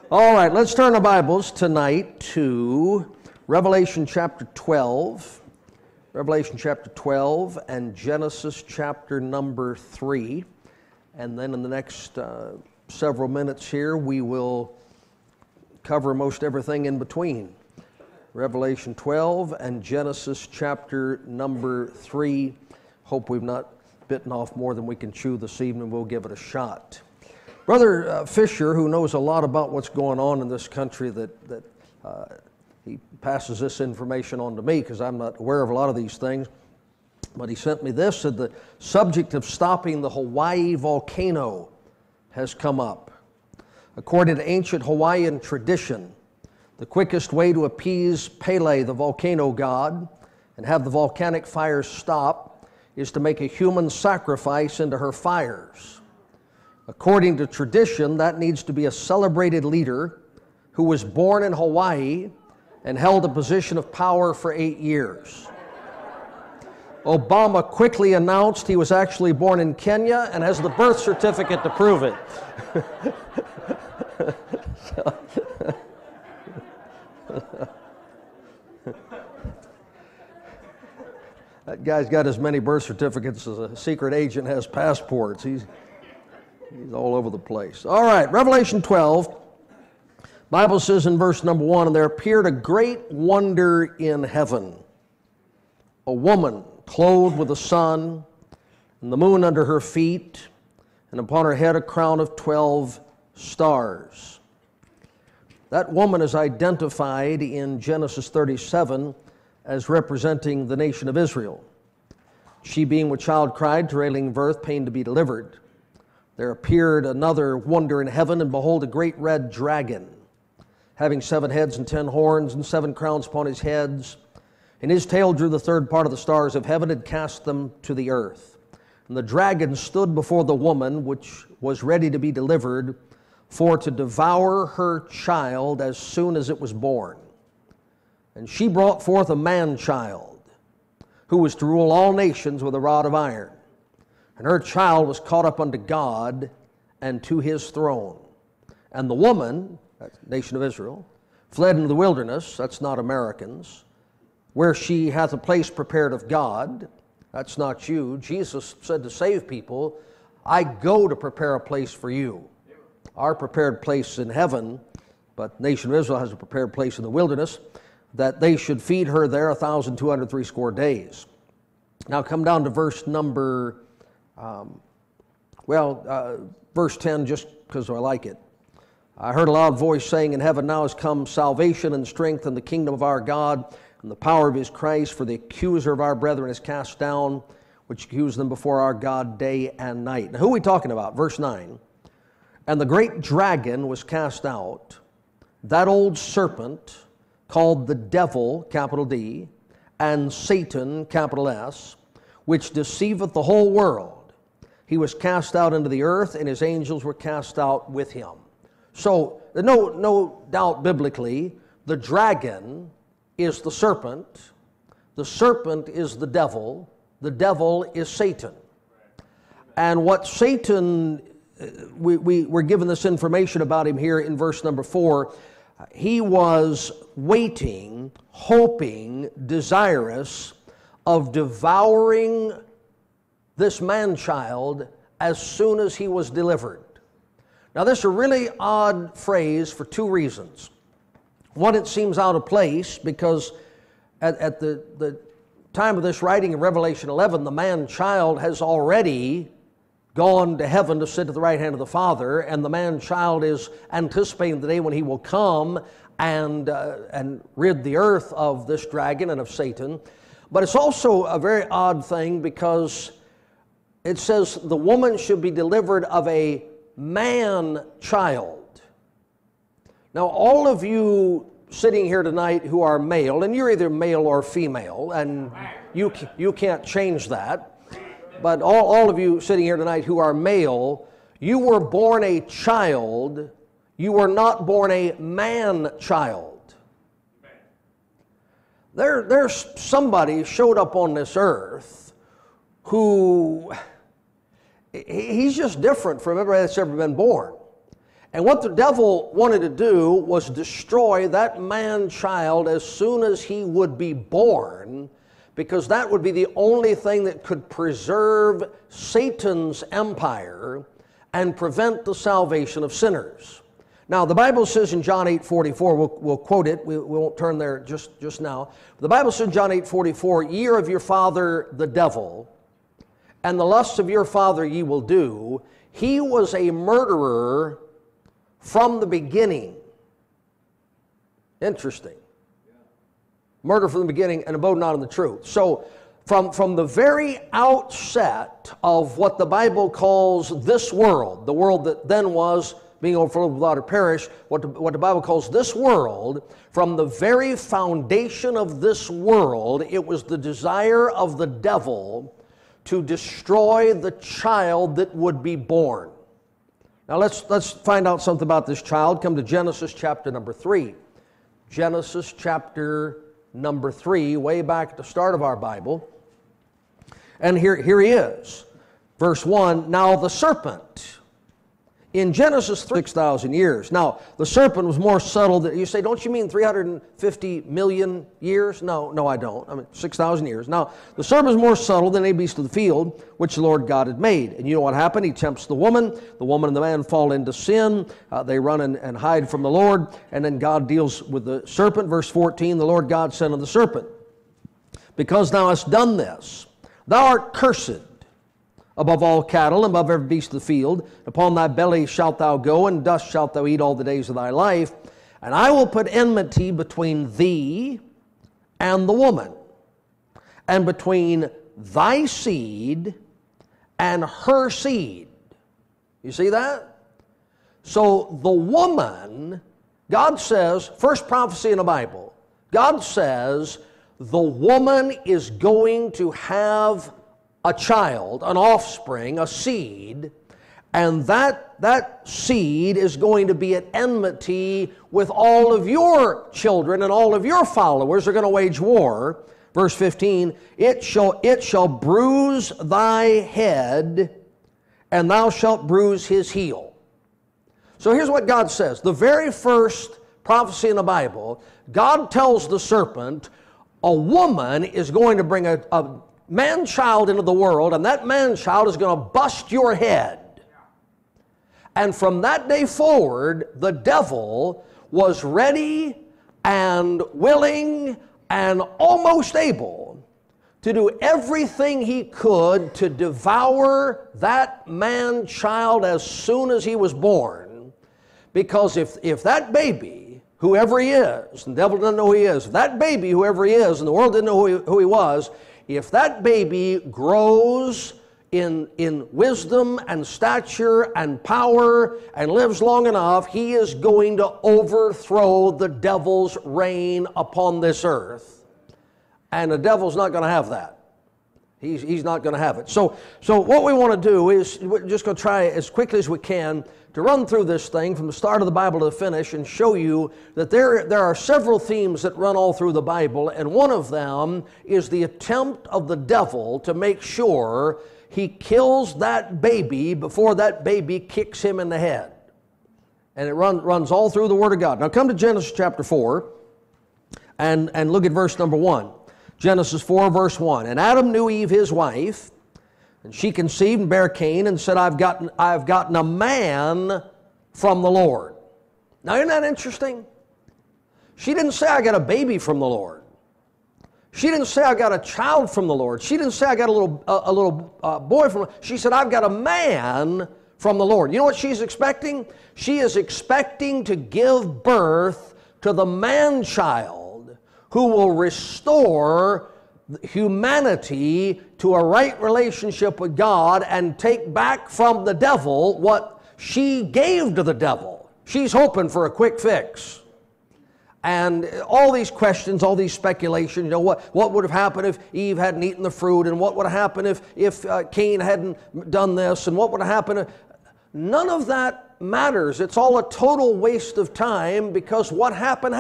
All right, let's turn our Bibles tonight to Revelation chapter 12. Revelation chapter 12 and Genesis chapter number 3. And then in the next several minutes here, we will cover most everything in between. Revelation 12 and Genesis chapter number 3. Hope we've not bitten off more than we can chew this evening. We'll give it a shot. Brother Fisher, who knows a lot about what's going on in this country, he passes this information on to me because I'm not aware of a lot of these things. But he sent me this, said the subject of stopping the Hawaii volcano has come up. According to ancient Hawaiian tradition, the quickest way to appease Pele, the volcano god, and have the volcanic fires stop is to make a human sacrifice into her fires. According to tradition, that needs to be a celebrated leader who was born in Hawaii and held a position of power for 8 years. Obama quickly announced he was actually born in Kenya and has the birth certificate to prove it. That guy's got as many birth certificates as a secret agent has passports. He's all over the place. All right, Revelation 12. Bible says in verse number 1, "And there appeared a great wonder in heaven, a woman clothed with the sun, and the moon under her feet, and upon her head a crown of 12 stars." That woman is identified in Genesis 37 as representing the nation of Israel. She being with child cried, travailing in birth, pain to be delivered. There appeared another wonder in heaven, and behold, a great red dragon, having 7 heads and 10 horns, and 7 crowns upon his heads. And his tail drew the third part of the stars of heaven, and cast them to the earth. And the dragon stood before the woman, which was ready to be delivered, for to devour her child as soon as it was born. And she brought forth a man-child, who was to rule all nations with a rod of iron. And her child was caught up unto God and to his throne. And the woman, that's the nation of Israel, fled into the wilderness, that's not Americans, where she hath a place prepared of God, that's not you. Jesus said to save people, I go to prepare a place for you. Our prepared place in heaven, but the nation of Israel has a prepared place in the wilderness, that they should feed her there 1,260 days. Now come down to verse number verse 10, just because I like it. "I heard a loud voice saying in heaven, now has come salvation and strength and the kingdom of our God and the power of his Christ, for the accuser of our brethren is cast down, which accused them before our God day and night." Now, who are we talking about? Verse 9. "And the great dragon was cast out, that old serpent called the devil, capital D, and Satan, capital S, which deceiveth the whole world. He was cast out into the earth, and his angels were cast out with him." So, no doubt biblically, the dragon is the serpent is the devil is Satan. And what Satan, we're given this information about him here in verse number 4, he was waiting, hoping, desirous of devouring this man-child as soon as he was delivered. Now, this is a really odd phrase for 2 reasons. One, it seems out of place because at the time of this writing in Revelation 11, the man-child has already gone to heaven to sit at the right hand of the Father, and the man-child is anticipating the day when he will come and rid the earth of this dragon and of Satan. But it's also a very odd thing because it says the woman should be delivered of a man-child. Now, all of you sitting here tonight who are male, and you're either male or female, and you can't change that, but all of you sitting here tonight who are male, you were born a child, you were not born a man-child. There's somebody showed up on this earth who, he's just different from everybody that's ever been born. And what the devil wanted to do was destroy that man-child as soon as he would be born, because that would be the only thing that could preserve Satan's empire and prevent the salvation of sinners. Now, the Bible says in John 8:44, we'll quote it, we won't turn there just now. The Bible says in John 8:44, "Ye are of your father the devil, and the lusts of your father ye will do. He was a murderer from the beginning." Interesting. Murder from the beginning and abode not in the truth. So from the very outset of what the Bible calls this world, the world that then was, being overflowed with water perish, what the Bible calls this world, from the very foundation of this world, it was the desire of the devil to destroy the child that would be born. Now let's find out something about this child. Come to Genesis chapter number 3. Genesis chapter number 3, way back at the start of our Bible. And here he is. Verse 1, "Now the serpent." In Genesis 6,000 years. Now, the serpent was more subtle than, you say, don't you mean 350 million years? No, I don't. I mean, 6,000 years. Now, the serpent is more subtle than any beast of the field, which the Lord God had made. And you know what happened? He tempts the woman and the man fall into sin. They run and hide from the Lord. And then God deals with the serpent. Verse 14, "The Lord God said unto the serpent, Because thou hast done this, thou art cursed above all cattle, and above every beast of the field. Upon thy belly shalt thou go, and dust shalt thou eat all the days of thy life. And I will put enmity between thee and the woman, and between thy seed and her seed." You see that? So the woman, God says, first prophecy in the Bible, God says the woman is going to have a child, an offspring, a seed, and that seed is going to be at enmity with all of your children, and all of your followers are going to wage war. Verse 15, it shall bruise thy head, and thou shalt bruise his heel." So here's what God says. The very first prophecy in the Bible, God tells the serpent, a woman is going to bring a man-child into the world, and that man-child is going to bust your head. And from that day forward, the devil was ready and willing and almost able to do everything he could to devour that man-child as soon as he was born. Because if that baby, whoever he is, and the devil doesn't know who he is, if that baby, whoever he is, and the world didn't know who he was, if that baby grows in wisdom and stature and power and lives long enough, he is going to overthrow the devil's reign upon this earth. And the devil's not going to have that. He's not going to have it. So what we want to do is we're just going to try as quickly as we can to run through this thing from the start of the Bible to the finish and show you that there are several themes that run all through the Bible, and one of them is the attempt of the devil to make sure he kills that baby before that baby kicks him in the head. And it runs all through the Word of God. Now come to Genesis chapter 4 and look at verse number 1. Genesis 4 verse 1. "And Adam knew Eve his wife, and she conceived and bare Cain, and said, I've gotten a man from the Lord." Now isn't that interesting? She didn't say, "I got a baby from the Lord." She didn't say, "I got a child from the Lord." She didn't say, "I got a little boy from the Lord." She said, "I've got a man from the Lord." You know what she's expecting? She is expecting to give birth to the man-child who will restore humanity to a right relationship with God and take back from the devil what she gave to the devil. She's hoping for a quick fix. And all these questions, all these speculations, you know, what would have happened if Eve hadn't eaten the fruit, and what would have happened if Cain hadn't done this, and what would have happened if... None of that matters. It's all a total waste of time, because what happened.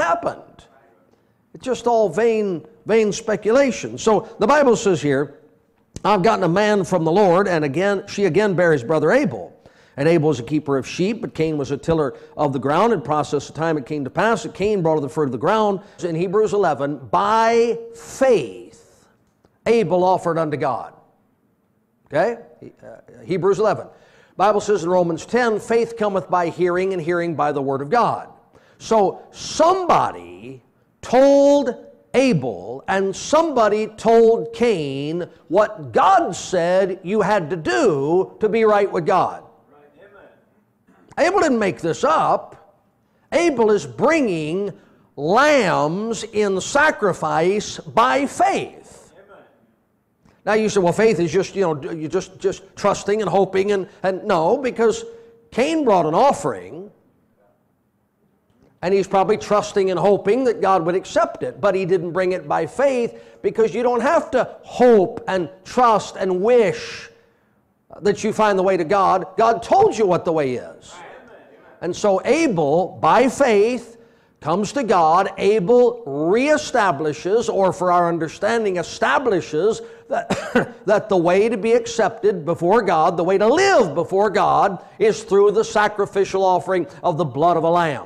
It's just all vain speculation. So the Bible says here, "I've gotten a man from the Lord," and she again bare his brother Abel. And Abel was a keeper of sheep, but Cain was a tiller of the ground. In process of time it came to pass that Cain brought of the fruit of the ground. In Hebrews 11, by faith Abel offered unto God. Okay? Hebrews 11. Bible says in Romans 10, faith cometh by hearing, and hearing by the word of God. So somebody told Abel and somebody told Cain what God said you had to do to be right with God. Abel didn't make this up. Abel is bringing lambs in sacrifice by faith. Now you say, well, faith is just, you just trusting and hoping, and no, because Cain brought an offering, and he's probably trusting and hoping that God would accept it, but he didn't bring it by faith, because you don't have to hope and trust and wish that you find the way to God. God told you what the way is. And so Abel, by faith, comes to God. Abel reestablishes, or for our understanding, establishes that, that the way to be accepted before God, the way to live before God, is through the sacrificial offering of the blood of a lamb.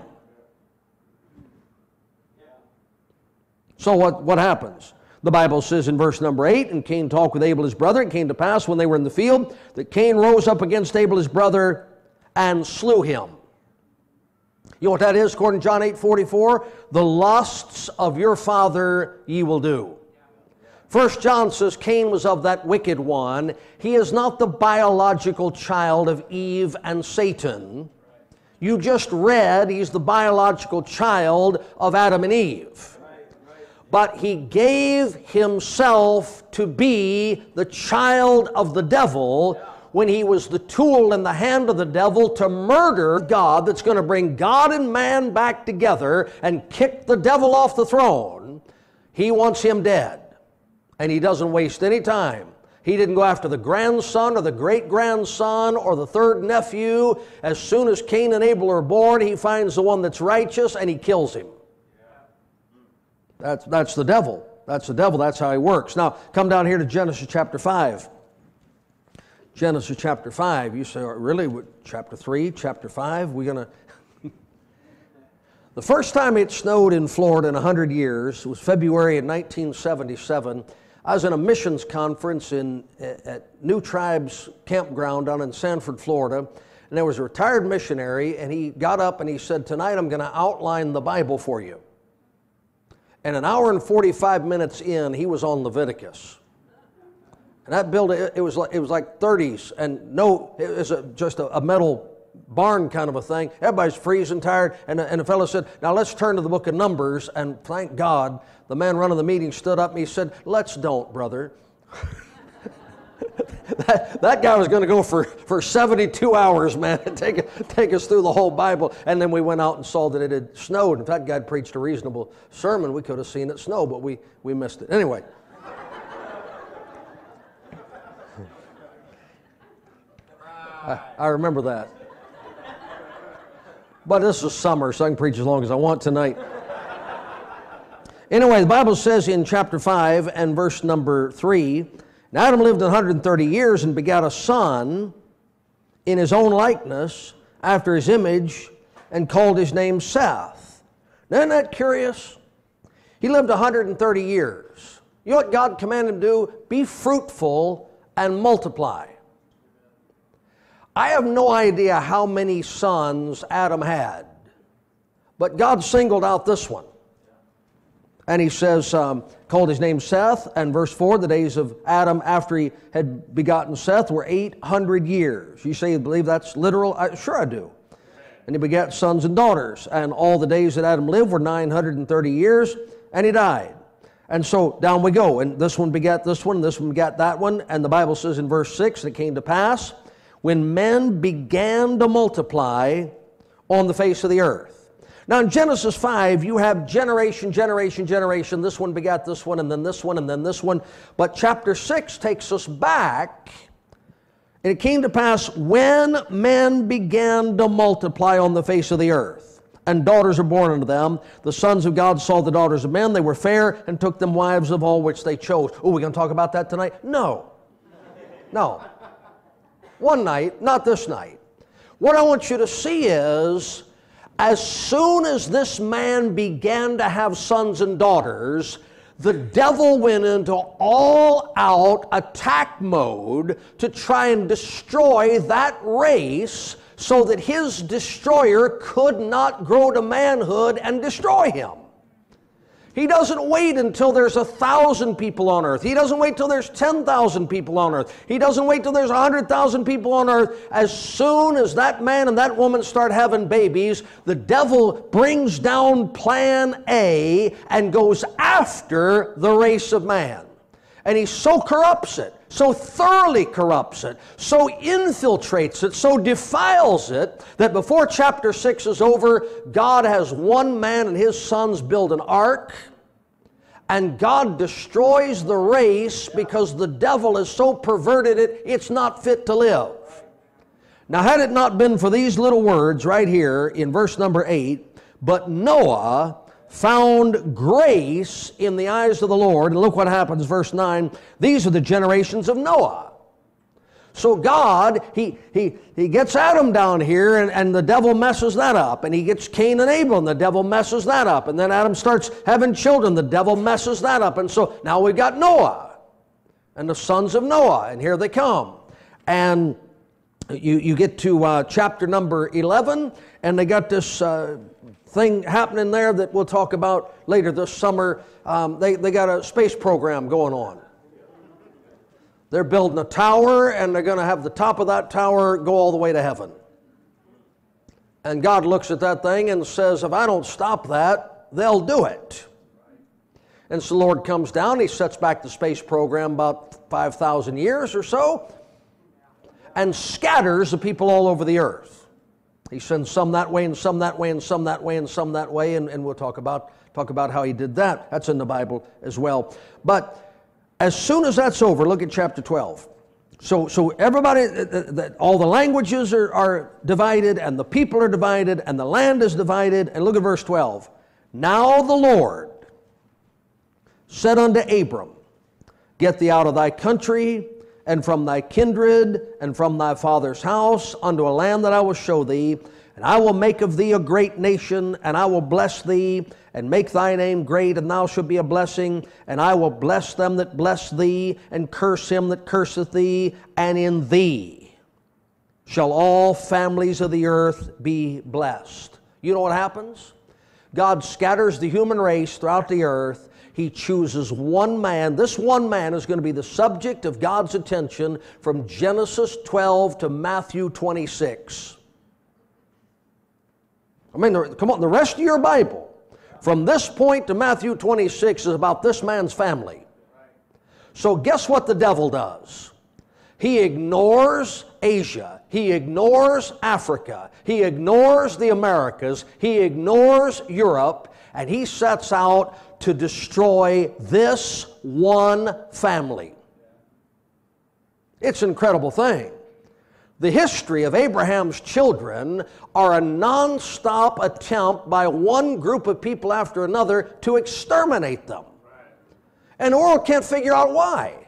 So what happens? The Bible says in verse number 8, and Cain talked with Abel his brother. It came to pass when they were in the field that Cain rose up against Abel his brother and slew him. You know what that is, according to John 8:44? The lusts of your father ye will do. 1 John says Cain was of that wicked one. He is not the biological child of Eve and Satan. You just read he's the biological child of Adam and Eve. But he gave himself to be the child of the devil when he was the tool in the hand of the devil to murder God, that's going to bring God and man back together and kick the devil off the throne. He wants him dead. And he doesn't waste any time. He didn't go after the grandson or the great-grandson or the third nephew. As soon as Cain and Abel are born, he finds the one that's righteous and he kills him. That's the devil. That's the devil. That's how he works. Now, come down here to Genesis chapter 5. Genesis chapter 5. You say, really? Chapter 3, chapter 5? We're going to... The first time it snowed in Florida in 100 years was February of 1977. I was in a missions conference at New Tribes Campground down in Sanford, Florida. And there was a retired missionary, and he got up and he said, tonight I'm going to outline the Bible for you. And an hour and 45 minutes in, he was on Leviticus. And that building, it was like 30s, and no, it was just a metal barn kind of a thing. Everybody's freezing tired, and the fellow said, now let's turn to the book of Numbers, and thank God, the man running the meeting stood up and he said, let's don't, brother. that guy was going to go for 72 hours, man, and take us through the whole Bible. And then we went out and saw that it had snowed. In fact, God preached a reasonable sermon. We could have seen it snow, but we missed it. Anyway. I remember that. But this is summer, so I can preach as long as I want tonight. Anyway, the Bible says in chapter 5 and verse number 3, now Adam lived 130 years and begat a son in his own likeness, after his image, and called his name Seth. Now, isn't that curious? He lived 130 years. You know what God commanded him to do? Be fruitful and multiply. I have no idea how many sons Adam had, but God singled out this one. And he says, called his name Seth, and verse 4, the days of Adam after he had begotten Seth were 800 years. You say you believe that's literal? Sure I do. And he begat sons and daughters, and all the days that Adam lived were 930 years, and he died. And so down we go, and this one begat this one, and this one begat that one, and the Bible says in verse 6, and it came to pass, when men began to multiply on the face of the earth. Now in Genesis 5, you have generation, generation, generation. This one begat this one, and then this one, and then this one. But chapter 6 takes us back. And it came to pass when men began to multiply on the face of the earth, and daughters are born unto them. The sons of God saw the daughters of men. They were fair, and took them wives of all which they chose. Oh, we're going to talk about that tonight? No. No. One night, not this night. What I want you to see is, as soon as this man began to have sons and daughters, the devil went into all-out attack mode to try and destroy that race so that his destroyer could not grow to manhood and destroy him. He doesn't wait until there's 1,000 people on earth. He doesn't wait till there's 10,000 people on earth. He doesn't wait till there's 100,000 people on earth. As soon as that man and that woman start having babies, the devil brings down plan A and goes after the race of man. And he so corrupts it, so thoroughly corrupts it, so infiltrates it, so defiles it, that before chapter 6 is over, God has one man and his sons build an ark, and God destroys the race because the devil has so perverted it, it's not fit to live. Now, had it not been for these little words right here in verse number 8, but Noah found grace in the eyes of the Lord. And look what happens, verse 9. These are the generations of Noah. So God, he gets Adam down here, and the devil messes that up. And he gets Cain and Abel, and the devil messes that up. And then Adam starts having children, the devil messes that up. And so now we've got Noah and the sons of Noah, and here they come. And you get to chapter number 11, and they got this thing happening there that we'll talk about later this summer. They got a space program going on. They're building a tower, and they're going to have the top of that tower go all the way to heaven. And God looks at that thing and says, if I don't stop that, they'll do it. And so the Lord comes down, he sets back the space program about 5,000 years or so, and scatters the people all over the earth. He sends some that way and some that way and some that way and some that way, and we'll talk about how he did that. That's in the Bible as well. But as soon as that's over, look at chapter 12. So everybody, all the languages are divided, and the people are divided, and the land is divided. And look at verse 12. Now the Lord said unto Abram, get thee out of thy country, and from thy kindred, and from thy father's house, unto a land that I will show thee. And I will make of thee a great nation, and I will bless thee, and make thy name great, and thou shalt be a blessing. And I will bless them that bless thee, and curse him that curseth thee. And in thee shall all families of the earth be blessed. You know what happens? God scatters the human race throughout the earth. He chooses one man. This one man is going to be the subject of God's attention from Genesis 12 to Matthew 26. I mean, come on, the rest of your Bible, from this point to Matthew 26 is about this man's family. So guess what the devil does? He ignores Asia. He ignores Africa. He ignores the Americas. He ignores Europe. And he sets out to destroy this one family. It's an incredible thing. The history of Abraham's children are a non-stop attempt by one group of people after another to exterminate them. And the world can't figure out why.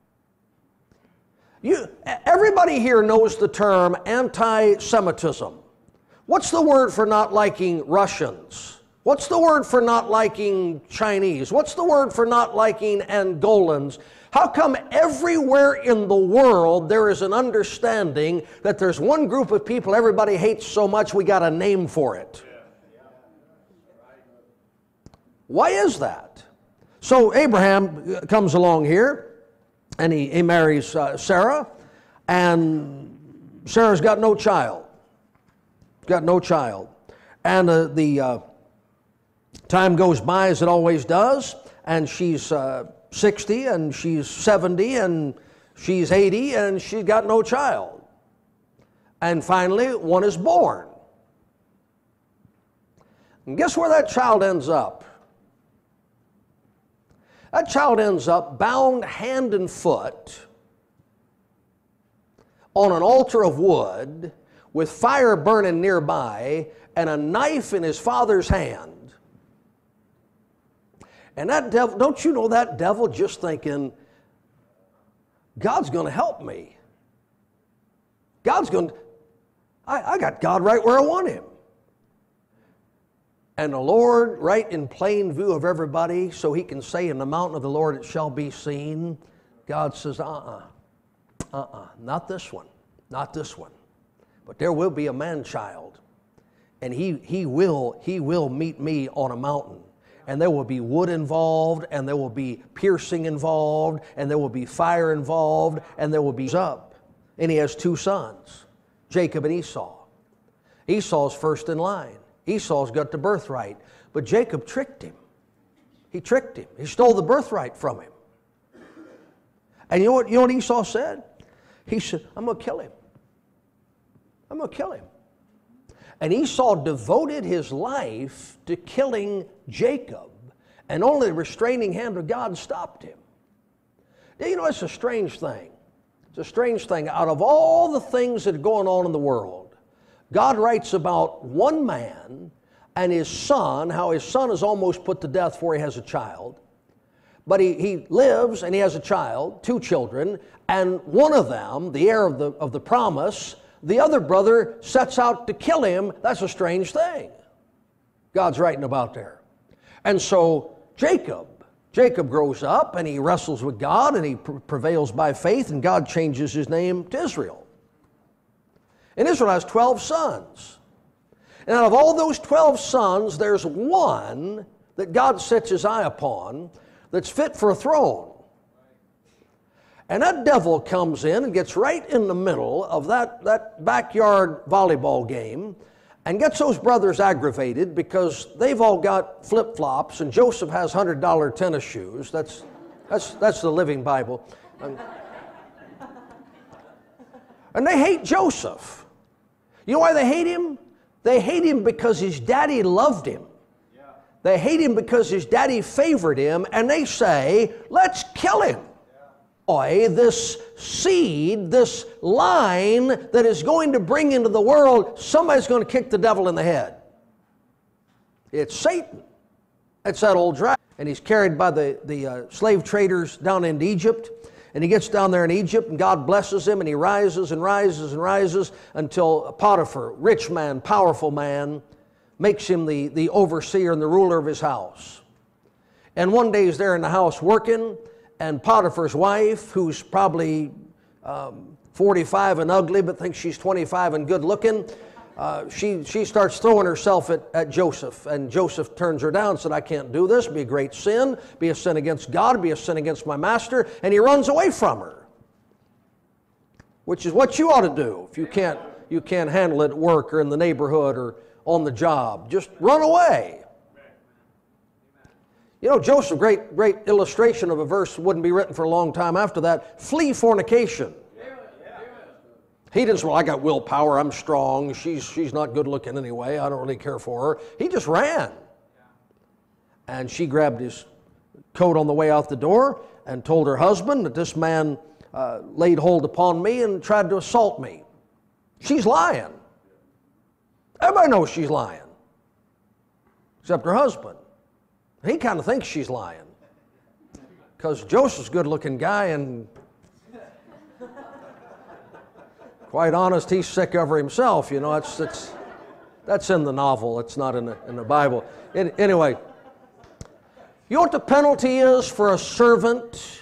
Everybody here knows the term anti-Semitism. What's the word for not liking Russians? What's the word for not liking Chinese? What's the word for not liking Angolans? How come everywhere in the world there is an understanding that there's one group of people everybody hates so much we got a name for it? Why is that? So Abraham comes along here, and he marries Sarah, and Sarah's got no child. Got no child. And the time goes by as it always does, and she's 60, and she's 70, and she's 80, and she's got no child. And finally, one is born. And guess where that child ends up? That child ends up bound hand and foot on an altar of wood with fire burning nearby and a knife in his father's hand. And that devil, don't you know that devil just thinking, God's going to help me. I got God right where I want Him. And the Lord, right in plain view of everybody, so He can say, in the mountain of the Lord it shall be seen. God says, not this one, not this one. But there will be a man-child, and he will meet me on a mountain. And there will be wood involved, and there will be piercing involved, and there will be fire involved, and there will be up. And he has two sons, Jacob and Esau. Esau's first in line. Esau's got the birthright. But Jacob tricked him. He tricked him. He stole the birthright from him. And you know what Esau said? He said, I'm going to kill him. I'm going to kill him. And Esau devoted his life to killing Jacob, and only the restraining hand of God stopped him. You know, it's a strange thing. It's a strange thing. Out of all the things that are going on in the world, God writes about one man and his son, how his son is almost put to death before he has a child. But he lives and he has a child, two children, and one of them, the heir of the promise, the other brother sets out to kill him. That's a strange thing. God's writing about there. And so Jacob grows up and he wrestles with God and he prevails by faith, and God changes his name to Israel. And Israel has 12 sons. And out of all those 12 sons, there's one that God sets his eye upon that's fit for a throne. And that devil comes in and gets right in the middle of that backyard volleyball game and gets those brothers aggravated because they've all got flip-flops and Joseph has $100 tennis shoes. That's the Living Bible. And they hate Joseph. You know why they hate him? They hate him because his daddy loved him. They hate him because his daddy favored him, and they say, let's kill him. This seed, this line that is going to bring into the world, somebody's going to kick the devil in the head. It's Satan. It's that old dragon. And he's carried by the slave traders down into Egypt. And he gets down there in Egypt, and God blesses him, and he rises and rises and rises until Potiphar, rich man, powerful man, makes him the overseer and the ruler of his house. And one day he's there in the house working, and Potiphar's wife, who's probably 45 and ugly, but thinks she's 25 and good looking, she starts throwing herself at Joseph. And Joseph turns her down and said, I can't do this. Be a great sin. Be a sin against God. Be a sin against my master. And he runs away from her, which is what you ought to do if you can't handle it at work or in the neighborhood or on the job. Just run away. You know, Joseph, great illustration of a verse wouldn't be written for a long time after that. Flee fornication. He didn't say, well, I got willpower, I'm strong, she's not good looking anyway, I don't really care for her. He just ran. And she grabbed his coat on the way out the door and told her husband that this man laid hold upon me and tried to assault me. She's lying. Everybody knows she's lying, except her husband. He kind of thinks she's lying because Joseph's a good-looking guy, and quite honest, he's sick of her himself. You know, that's in the novel. It's not in the Bible. Anyway, you know what the penalty is for a servant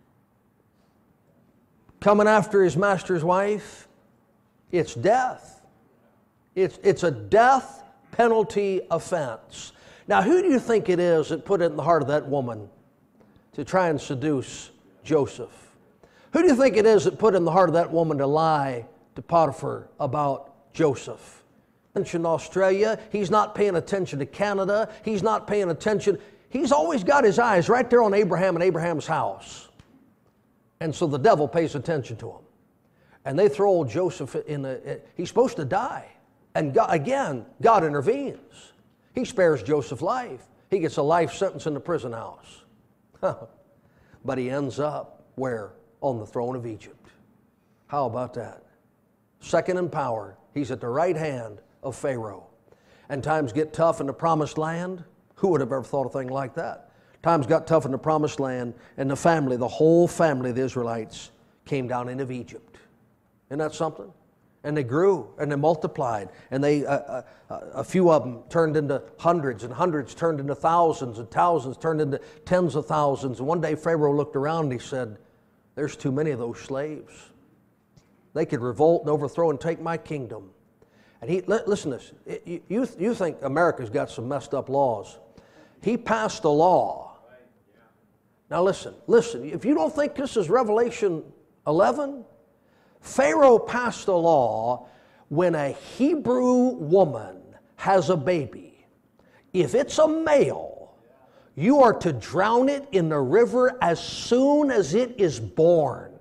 coming after his master's wife? It's death. It's a death penalty offense. Now, who do you think it is that put it in the heart of that woman to try and seduce Joseph? Who do you think it is that put in the heart of that woman to lie to Potiphar about Joseph? Attention to Australia. He's not paying attention to Canada. He's not paying attention. He's always got his eyes right there on Abraham and Abraham's house. And so the devil pays attention to him. And they throw old Joseph he's supposed to die. And God intervenes. He spares Joseph's life. He gets a life sentence in the prison house. But he ends up where? On the throne of Egypt. How about that? Second in power. He's at the right hand of Pharaoh. And times get tough in the promised land. Who would have ever thought a thing like that? Times got tough in the promised land, and the whole family of the Israelites came down into Egypt. Isn't that something? And they grew and they multiplied, and a few of them turned into hundreds, and hundreds turned into thousands, and thousands turned into tens of thousands. And one day Pharaoh looked around and he said, there's too many of those slaves. They could revolt and overthrow and take my kingdom. And listen to this, you think America's got some messed up laws. He passed a law. Now listen, if you don't think this is Revelation 11, Pharaoh passed a law when a Hebrew woman has a baby. If it's a male, you are to drown it in the river as soon as it is born.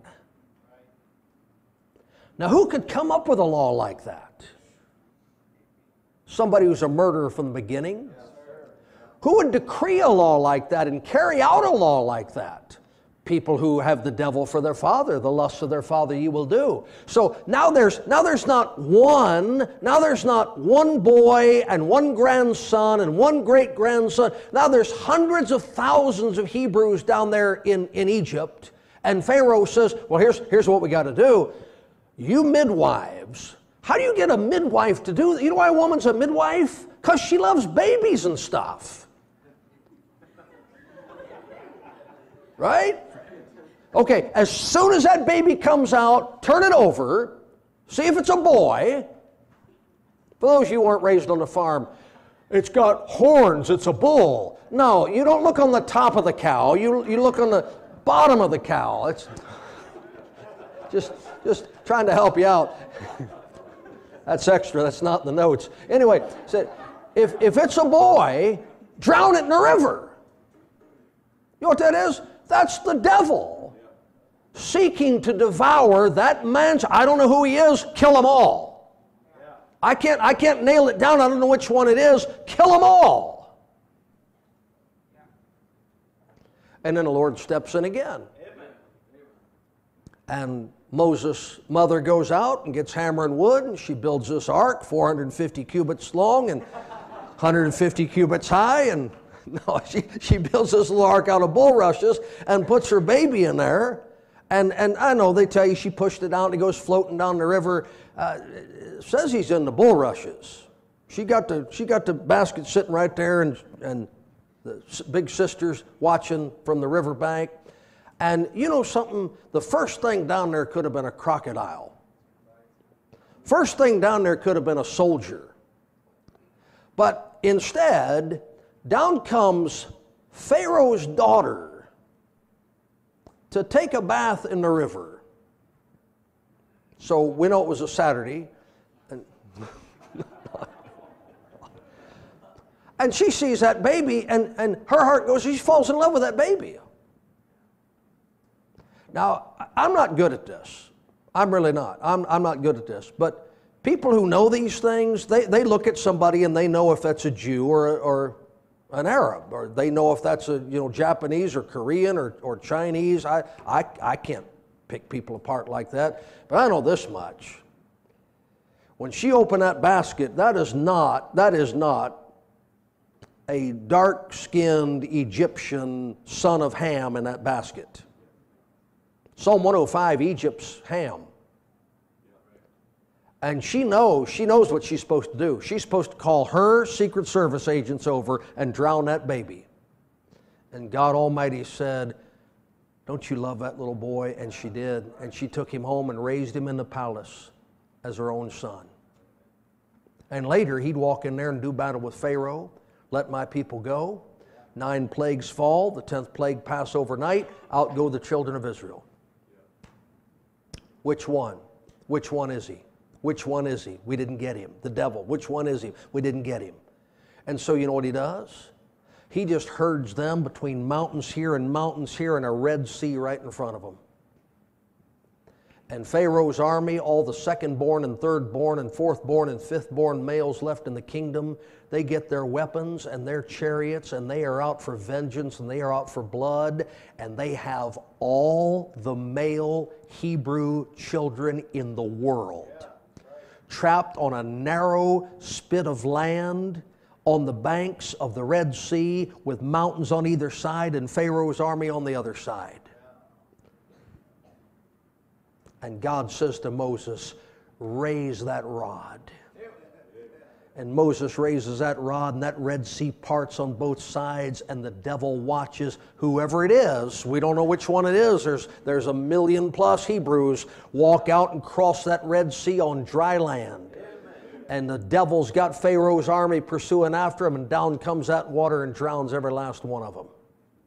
Now, who could come up with a law like that? Somebody who's a murderer from the beginning? Who would decree a law like that and carry out a law like that? People who have the devil for their father, the lusts of their father you will do. So now there's not one boy and one grandson and one great grandson. Now there's hundreds of thousands of Hebrews down there in Egypt. And Pharaoh says, well, here's what we got to do. You midwives, how do you get a midwife to do that? You know why a woman's a midwife? Because she loves babies and stuff. Right? Okay, as soon as that baby comes out, turn it over, see if it's a boy. For those of you who weren't raised on the farm, it's got horns, it's a bull. No, you don't look on the top of the cow, you look on the bottom of the cow. It's just trying to help you out. That's extra, that's not in the notes. Anyway, so if it's a boy, drown it in the river. You know what that is? That's the devil seeking to devour that man's, I don't know who he is, kill them all. I can't nail it down, I don't know which one it is, kill them all. And then the Lord steps in again. And Moses' mother goes out and gets hammer and wood, and she builds this ark, 450 cubits long and 150 cubits high, and no, she builds this little ark out of bulrushes and puts her baby in there. And I know they tell you she pushed it out and it goes floating down the river. It says he's in the bulrushes. She got the basket sitting right there, and the big sister's watching from the riverbank. And you know something? The first thing down there could have been a crocodile. First thing down there could have been a soldier. But instead, down comes Pharaoh's daughter to take a bath in the river. So we know it was a Saturday. And she sees that baby, and her heart goes, she falls in love with that baby. Now, I'm not good at this. I'm really not. I'm not good at this. But people who know these things, they look at somebody and they know if that's a Jew or an Arab, or they know if that's a Japanese or Korean or Chinese. I can't pick people apart like that, but I know this much. When she opened that basket, that is not a dark-skinned Egyptian son of Ham in that basket. Psalm 105, Egypt's Ham. And she knows what she's supposed to do. She's supposed to call her Secret Service agents over and drown that baby. And God Almighty said, don't you love that little boy? And she did. And she took him home and raised him in the palace as her own son. And later he'd walk in there and do battle with Pharaoh. Let my people go. 9 plagues fall. The 10th plague pass overnight. Out go the children of Israel. Which one? Which one is he? Which one is he? We didn't get him. The devil. Which one is he? We didn't get him. And so you know what he does? He just herds them between mountains here and a Red Sea right in front of them. And Pharaoh's army, all the second-born and third-born and fourth-born and fifth-born males left in the kingdom, they get their weapons and their chariots, and they are out for vengeance, and they are out for blood, and they have all the male Hebrew children in the world trapped on a narrow spit of land on the banks of the Red Sea with mountains on either side and Pharaoh's army on the other side. And God says to Moses, raise that rod. And Moses raises that rod, and that Red Sea parts on both sides, and the devil watches whoever it is. We don't know which one it is. There's 1,000,000+ Hebrews walk out and cross that Red Sea on dry land. And the devil's got Pharaoh's army pursuing after him, and down comes that water and drowns every last one of them.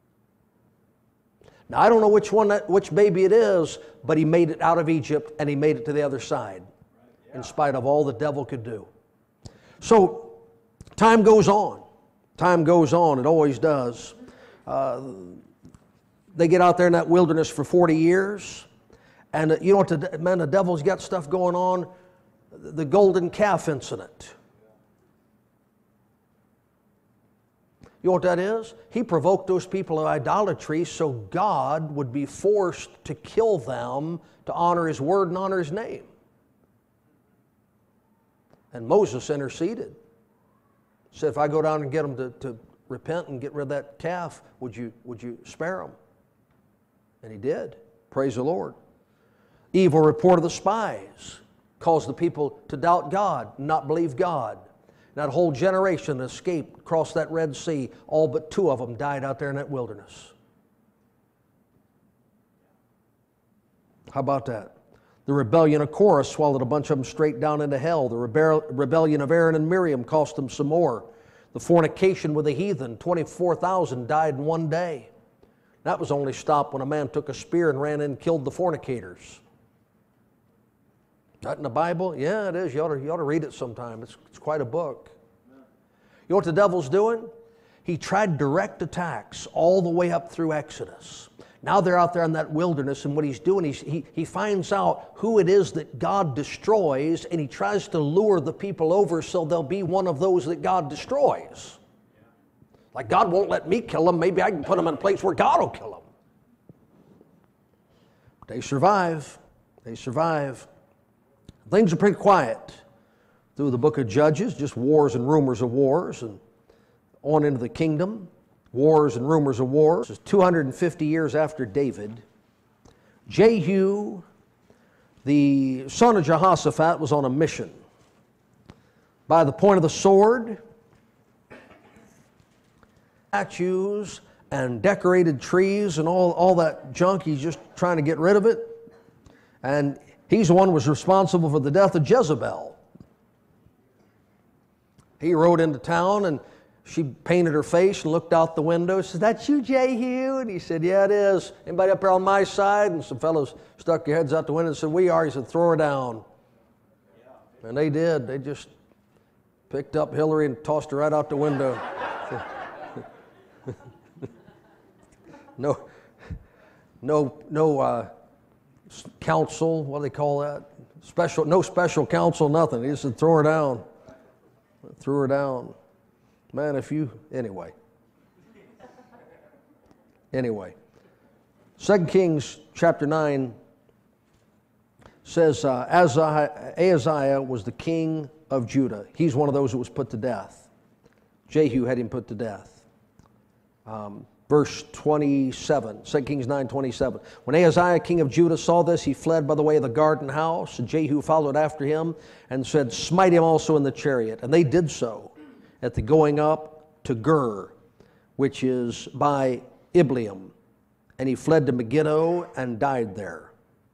Now, I don't know which baby it is, but he made it out of Egypt, and he made it to the other side, in spite of all the devil could do. So, time goes on. Time goes on. It always does. They get out there in that wilderness for 40 years. And you know what, the devil's got stuff going on. The golden calf incident. You know what that is? He provoked those people of idolatry so God would be forced to kill them to honor His word and honor His name. And Moses interceded. Said, if I go down and get them to repent and get rid of that calf, would you spare them? And he did. Praise the Lord. Evil report of the spies caused the people to doubt God, not believe God. That whole generation escaped, crossed that Red Sea. All but 2 of them died out there in that wilderness. How about that? The rebellion of Korah swallowed a bunch of them straight down into hell. The rebellion of Aaron and Miriam cost them some more. The fornication with the heathen, 24,000 died in one day. That was only stopped when a man took a spear and ran in and killed the fornicators. That in the Bible? Yeah, it is. You ought to read it sometime. It's quite a book. You know what the devil's doing? He tried direct attacks all the way up through Exodus. Now they're out there in that wilderness, and what he's doing, he finds out who it is that God destroys, and he tries to lure the people over so they'll be one of those that God destroys. Like, God won't let me kill them. Maybe I can put them in a place where God will kill them. But they survive. They survive. Things are pretty quiet through the book of Judges, just wars and rumors of wars, and on into the kingdom. Wars and rumors of wars. This is 250 years after David. Jehu, the son of Jehoshaphat, was on a mission. By the point of the sword, statues and decorated trees and all that junk, he's just trying to get rid of it. And he's the one who was responsible for the death of Jezebel. He rode into town, and she painted her face and looked out the window. She said, "That's you, Jehu?" And he said, "Yeah, it is. Anybody up here on my side?" And some fellows stuck their heads out the window and said, "We are." He said, "Throw her down." And they did. They just picked up Hillary and tossed her right out the window. No counsel, what do they call that? No special counsel, nothing. He just said, "Throw her down." Threw her down. Man, anyway. 2 Kings chapter 9 says, Ahaziah was the king of Judah. He's one of those who was put to death. Jehu had him put to death. Verse 27, 2 Kings 9:27. When Ahaziah, king of Judah, saw this, he fled by the way of the garden house, and Jehu followed after him and said, "Smite him also in the chariot." And they did so at the going up to Gur, which is by Ibleam. And he fled to Megiddo and died there.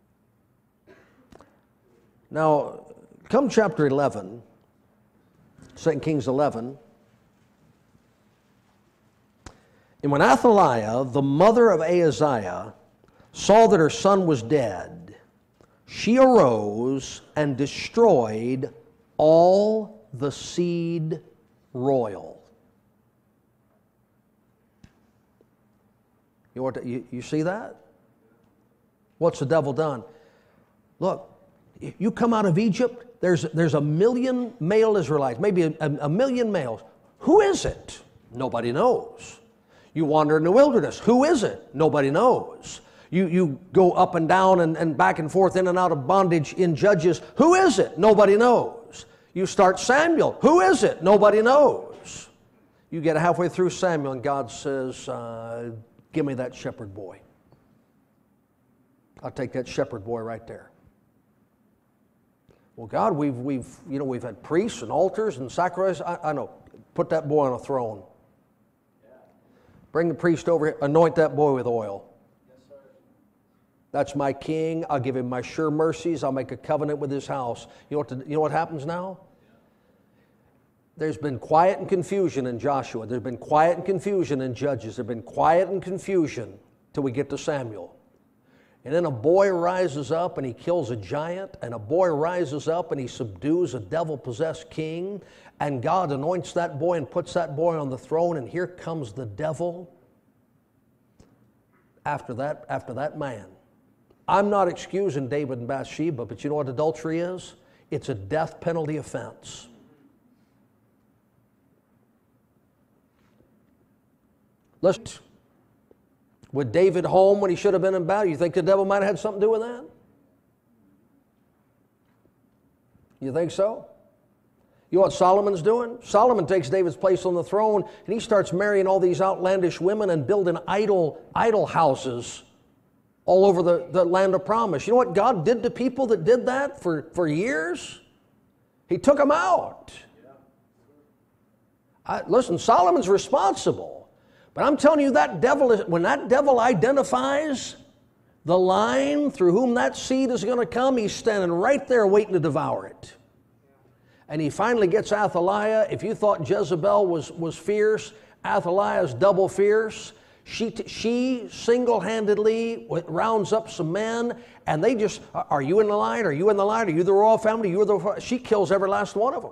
Now, come chapter 11, 2 Kings 11. And when Athaliah, the mother of Ahaziah, saw that her son was dead, she arose and destroyed all the seed royal. You see that? What's the devil done? Look, you come out of Egypt, there's 1,000,000 male Israelites, maybe a million males. Who is it? Nobody knows. You wander in the wilderness. Who is it? Nobody knows. You go up and down and back and forth, in and out of bondage in Judges. Who is it? Nobody knows. You start Samuel. Who is it? Nobody knows. You get halfway through Samuel and God says, "Give me that shepherd boy." I'll take that shepherd boy right there. Well, God, we've had priests and altars and sacrifices. I know. Put that boy on a throne. Bring the priest over here. Anoint that boy with oil. That's my king. I'll give him my sure mercies. I'll make a covenant with his house. You know what happens now? There's been quiet and confusion in Joshua. There's been quiet and confusion in Judges. There's been quiet and confusion till we get to Samuel. And then a boy rises up and he kills a giant, and a boy rises up and he subdues a devil-possessed king, and God anoints that boy and puts that boy on the throne, and here comes the devil after that man. I'm not excusing David and Bathsheba, but you know what adultery is? It's a death penalty offense. Listen, with David home when he should have been in battle, you think the devil might have had something to do with that? You think so? You know what Solomon's doing? Solomon takes David's place on the throne, and he starts marrying all these outlandish women and building idol houses all over the land of promise. You know what God did to people that did that for years? He took them out. Listen, Solomon's responsible. But I'm telling you, when that devil identifies the line through whom that seed is going to come, he's standing right there waiting to devour it. And he finally gets Athaliah. If you thought Jezebel was fierce, Athaliah's double fierce. She single-handedly rounds up some men, and they just, are you in the line? Are you in the line? Are you the royal family? She kills every last one of them.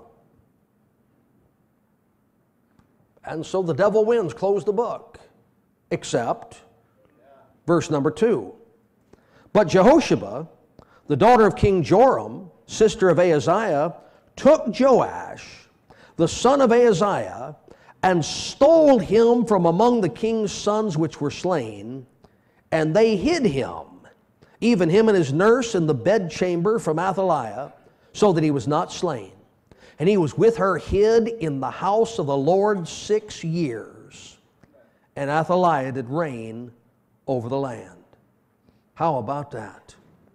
And so the devil wins, close the book. Except, verse number 2. But Jehosheba, the daughter of King Joram, sister of Ahaziah, took Joash, the son of Ahaziah, and stole him from among the king's sons which were slain, and they hid him, even him and his nurse, in the bedchamber from Athaliah, so that he was not slain. And he was with her hid in the house of the Lord 6 years. And Athaliah did reign over the land. How about that?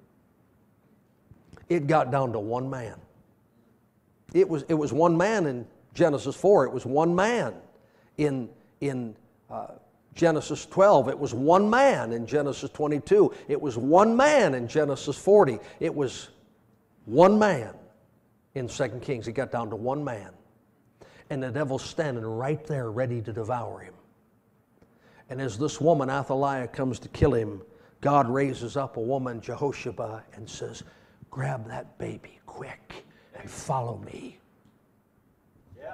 It got down to one man. It was one man in Genesis 4. It was one man in Genesis 12. It was one man in Genesis 22. It was one man in Genesis 40. It was one man in 2 Kings. It got down to one man. And the devil's standing right there ready to devour him. And as this woman, Athaliah, comes to kill him, God raises up a woman, Jehosheba, and says, grab that baby quick and follow me. Yeah.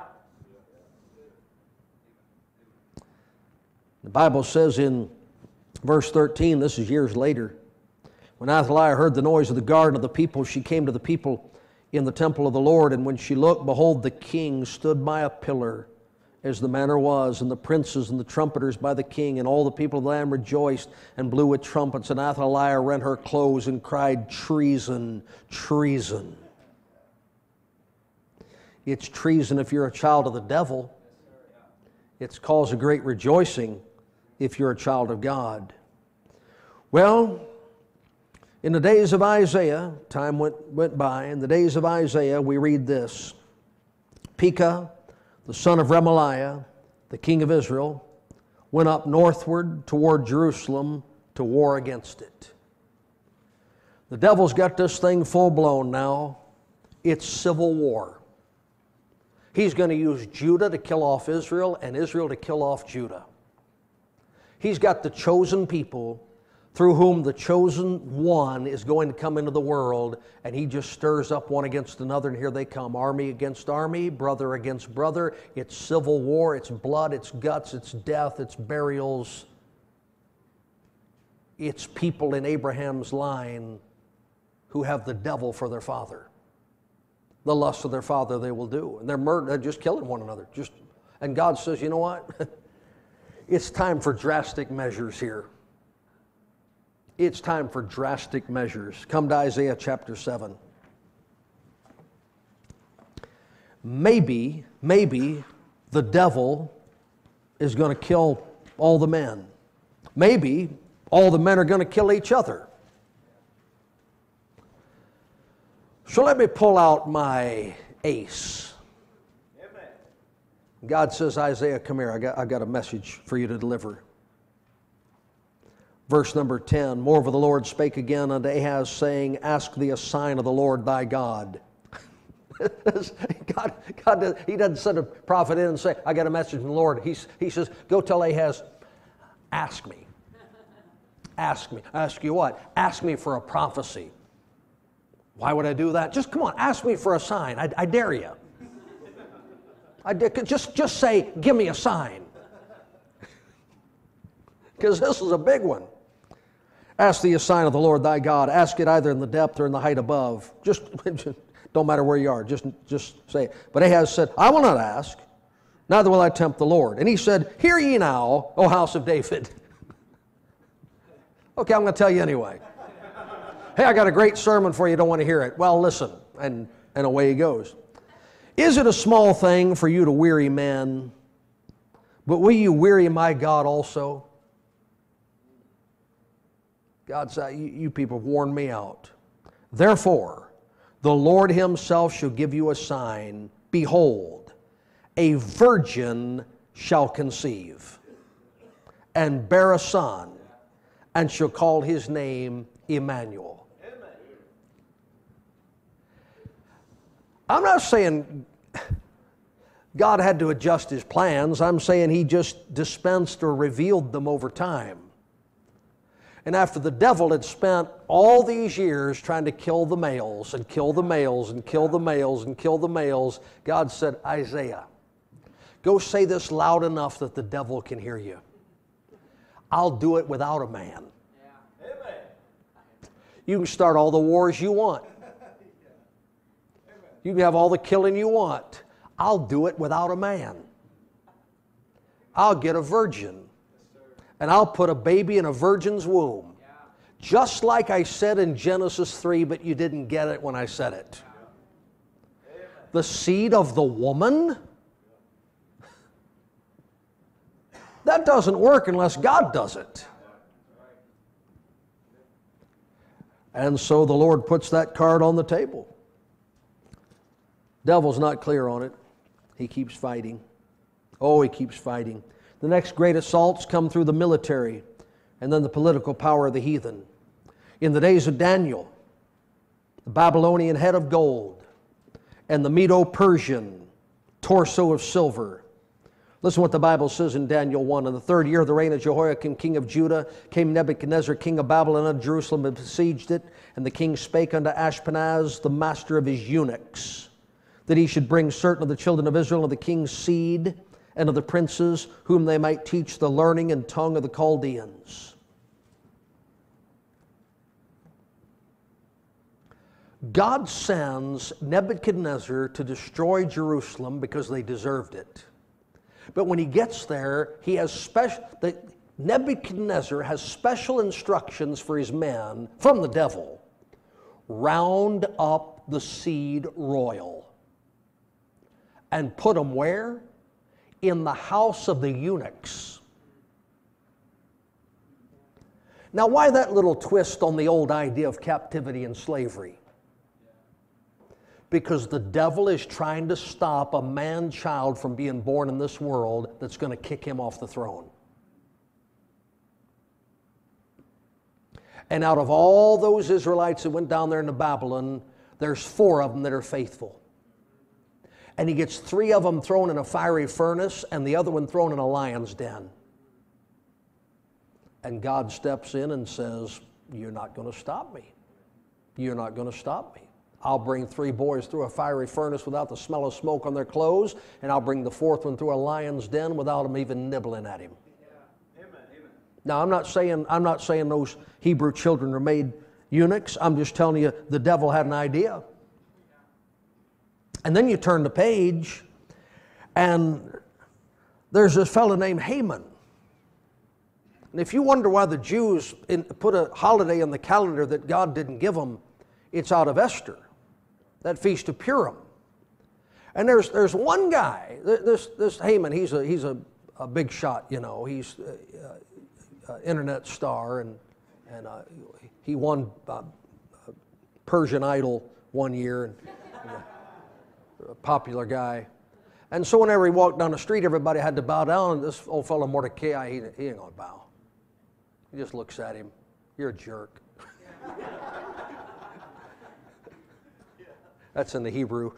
The Bible says in verse 13, this is years later, when Athaliah heard the noise of the garden of the people, she came to the people in the temple of the Lord, and when she looked, behold, the king stood by a pillar, as the manner was, and the princes and the trumpeters by the king, and all the people of the land rejoiced and blew with trumpets, and Athaliah rent her clothes and cried, treason, treason. It's treason if you're a child of the devil. It's cause of great rejoicing if you're a child of God. Well, in the days of Isaiah, time went by, in the days of Isaiah we read this. Pekah, the son of Remaliah, the king of Israel, went up northward toward Jerusalem to war against it. The devil's got this thing full blown now. It's civil war. He's going to use Judah to kill off Israel and Israel to kill off Judah. He's got the chosen people through whom the chosen one is going to come into the world, and he just stirs up one against another, and here they come, army against army, brother against brother. It's civil war, it's blood, it's guts, it's death, it's burials. It's people in Abraham's line who have the devil for their father. The lust of their father they will do, and they're just killing one another. And God says, you know what? It's time for drastic measures here. It's time for drastic measures. Come to Isaiah chapter 7. Maybe the devil is going to kill all the men. Maybe all the men are going to kill each other. So let me pull out my ace. Amen. God says, Isaiah, come here. I got a message for you to deliver. Verse number 10, moreover the Lord spake again unto Ahaz, saying, ask thee a sign of the Lord thy God. God, he doesn't send a prophet in and say, I got a message from the Lord. He says, go tell Ahaz, ask me. Ask me. Ask you what? Ask me for a prophecy. Why would I do that? Just come on, ask me for a sign. I dare you. Just say, give me a sign. Because this is a big one. Ask thee a sign of the Lord thy God. Ask it either in the depth or in the height above. Just don't matter where you are. Just say it. But Ahaz said, I will not ask, neither will I tempt the Lord. And he said, hear ye now, O house of David. Okay, I'm going to tell you anyway. Hey, I got a great sermon for you. Don't want to hear it. Well, listen. And away he goes. Is it a small thing for you to weary men? But will you weary my God also? God said, you people have worn me out. Therefore, the Lord himself shall give you a sign. Behold, a virgin shall conceive and bear a son, and shall call his name Emmanuel. Amen. I'm not saying God had to adjust his plans. I'm saying he just dispensed or revealed them over time. And after the devil had spent all these years trying to kill the males and kill the males and kill the males and kill the males, God said, Isaiah, go say this loud enough that the devil can hear you. I'll do it without a man. Yeah. You can start all the wars you want. You can have all the killing you want. I'll do it without a man. I'll get a virgin. And I'll put a baby in a virgin's womb. Yeah. Just like I said in Genesis 3, but you didn't get it when I said it. Yeah. The seed of the woman? That doesn't work unless God does it. And so the Lord puts that card on the table. Devil's not clear on it. He keeps fighting. Oh, he keeps fighting. The next great assaults come through the military and then the political power of the heathen. In the days of Daniel, the Babylonian head of gold and the Medo-Persian torso of silver. Listen what the Bible says in Daniel 1. In the 3rd year of the reign of Jehoiakim, king of Judah, came Nebuchadnezzar, king of Babylon, unto Jerusalem, and besieged it. And the king spake unto Ashpenaz, the master of his eunuchs, that he should bring certain of the children of Israel of the king's seed, and of the princes, whom they might teach the learning and tongue of the Chaldeans. God sends Nebuchadnezzar to destroy Jerusalem because they deserved it. But when he gets there, he has Nebuchadnezzar has special instructions for his men from the devil. Round up the seed royal and put them where? In the house of the eunuchs. Now, why that little twist on the old idea of captivity and slavery? Because the devil is trying to stop a man-child from being born in this world that's going to kick him off the throne. And out of all those Israelites that went down there into Babylon, there's 4 of them that are faithful. And he gets 3 of them thrown in a fiery furnace and the other one thrown in a lion's den. And God steps in and says, you're not going to stop me. You're not going to stop me. I'll bring 3 boys through a fiery furnace without the smell of smoke on their clothes, and I'll bring the 4th one through a lion's den without them even nibbling at him. Yeah. Amen. Now, I'm not saying those Hebrew children are made eunuchs. I'm just telling you the devil had an idea. And then you turn the page, and there's this fellow named Haman. And if you wonder why the Jews put a holiday in the calendar that God didn't give them, it's out of Esther, that Feast of Purim. And there's one guy, this Haman, he's a big shot, you know. He's an internet star, and he won Persian Idol one year, and a popular guy. And so whenever he walked down the street, everybody had to bow down, and this old fellow Mordecai, he ain't gonna bow. He just looks at him. You're a jerk. That's in the Hebrew.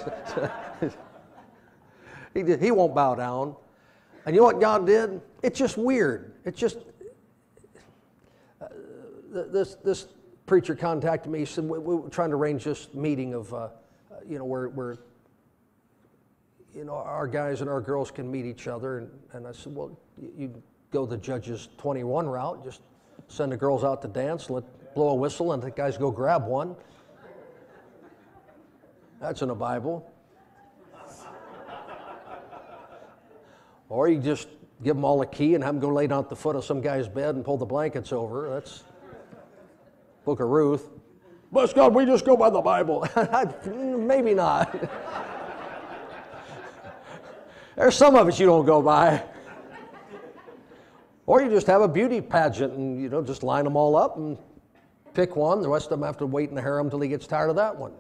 He won't bow down. And you know what God did? It's just weird. It's just, this preacher contacted me. He said, we were trying to arrange this meeting of, where our guys and our girls can meet each other. And I said, well, you go the Judges 21 route. Just send the girls out to dance, blow a whistle, and the guys go grab one. That's in the Bible. Or you just give them all a key and have them go lay down at the foot of some guy's bed and pull the blankets over. That's Book of Ruth. Bless God, we just go by the Bible. Maybe not. There's some of it you don't go by. Or you just have a beauty pageant and, just line them all up and pick one. The rest of them have to wait in the harem until he gets tired of that one.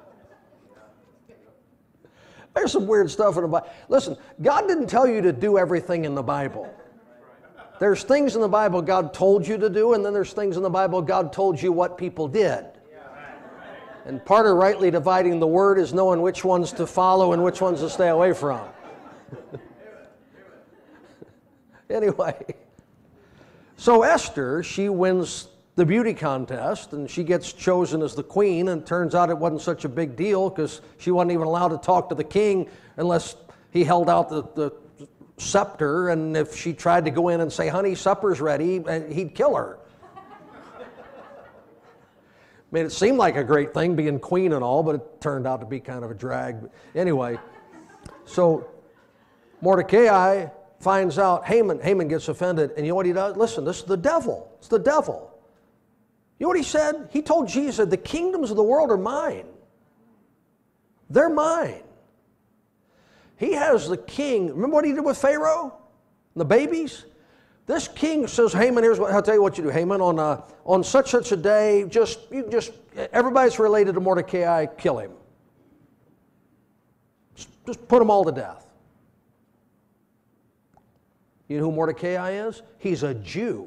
There's some weird stuff in the Bible. Listen, God didn't tell you to do everything in the Bible. There's things in the Bible God told you to do, and then there's things in the Bible God told you what people did. And part of rightly dividing the word is knowing which ones to follow and which ones to stay away from. Anyway, so Esther, she wins the beauty contest, and she gets chosen as the queen, and it turns out it wasn't such a big deal because she wasn't even allowed to talk to the king unless he held out the scepter, and if she tried to go in and say, honey, supper's ready, he'd kill her. I mean, it seemed like a great thing being queen and all, but it turned out to be kind of a drag. But anyway, so Mordecai finds out Haman gets offended, and you know what he does? Listen, this is the devil. It's the devil. You know what he said? He told Jesus, the kingdoms of the world are mine. They're mine. He has the king. Remember what he did with Pharaoh? The babies? This king says, Haman, I'll tell you what you do, Haman, on such a day, everybody's related to Mordecai, kill him. Just put them all to death. You know who Mordecai is? He's a Jew.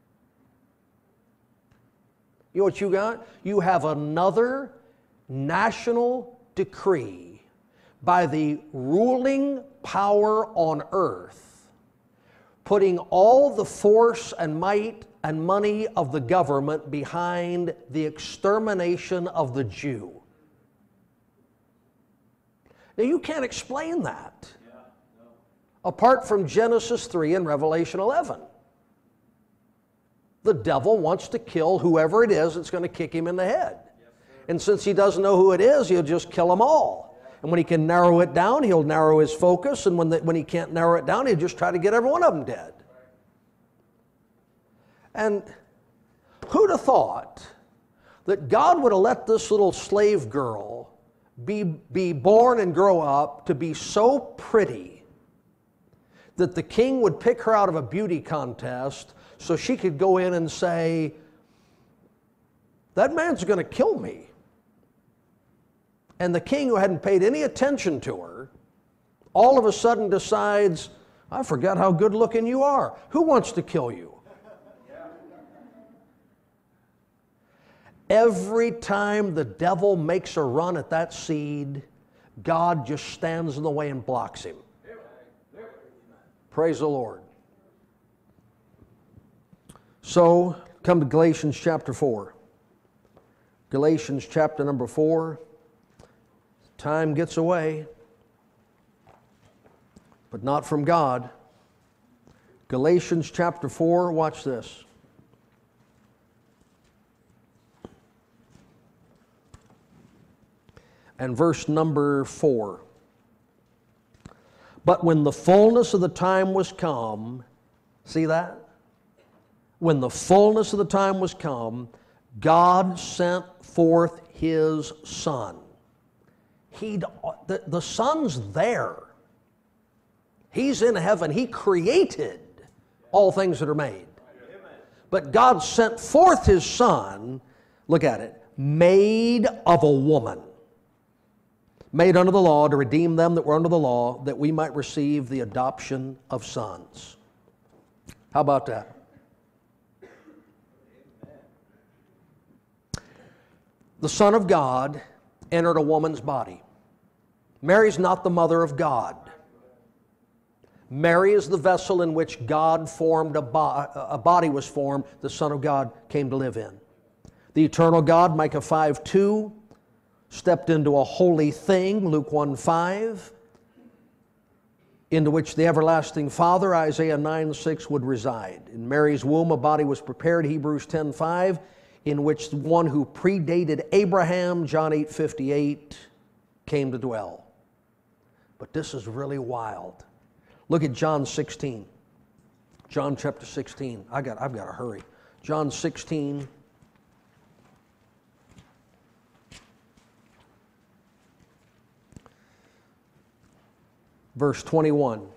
You know what you got? You have another national decree by the ruling power on earth, putting all the force and might and money of the government behind the extermination of the Jew. Now you can't explain that apart from Genesis 3 and Revelation 11. The devil wants to kill whoever it is that's going to kick him in the head. And since he doesn't know who it is, he'll just kill them all. And when he can narrow it down, he'll narrow his focus. And when he can't narrow it down, he'll just try to get every one of them dead. And who'd have thought that God would have let this little slave girl be born and grow up to be so pretty that the king would pick her out of a beauty contest so she could go in and say, that man's going to kill me. And the king, who hadn't paid any attention to her, all of a sudden decides, I forgot how good looking you are. Who wants to kill you? Every time the devil makes a run at that seed, God just stands in the way and blocks him. Praise the Lord. So, come to Galatians chapter 4. Galatians chapter number 4. Time gets away, but not from God. Galatians chapter 4, watch this. And verse number 4. But when the fullness of the time was come, see that? When the fullness of the time was come, God sent forth His Son. The Son's there. He's in heaven. He created all things that are made. But God sent forth His Son, look at it, made of a woman. made under the law, to redeem them that were under the law, that we might receive the adoption of sons. How about that? The Son of God entered a woman's body. Mary's not the mother of God. Mary is the vessel in which God formed a body was formed, the Son of God came to live in. The eternal God, Micah 5:2, stepped into a holy thing, Luke 1:5, into which the everlasting Father, Isaiah 9:6, would reside. In Mary's womb a body was prepared, Hebrews 10:5, in which the one who predated Abraham, John 8:58, came to dwell. But this is really wild. Look at John 16. John chapter 16. I've got to hurry. John 16. Verse 21.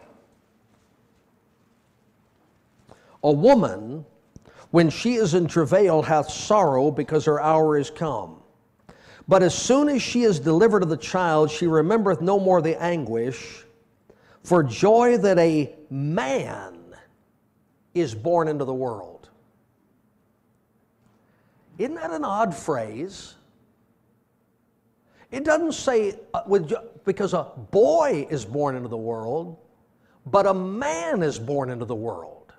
A woman, when she is in travail, hath sorrow, because her hour is come. But as soon as she is delivered of the child, she remembereth no more the anguish, for joy that a man is born into the world. Isn't that an odd phrase? It doesn't say because a boy is born into the world, but a man is born into the world.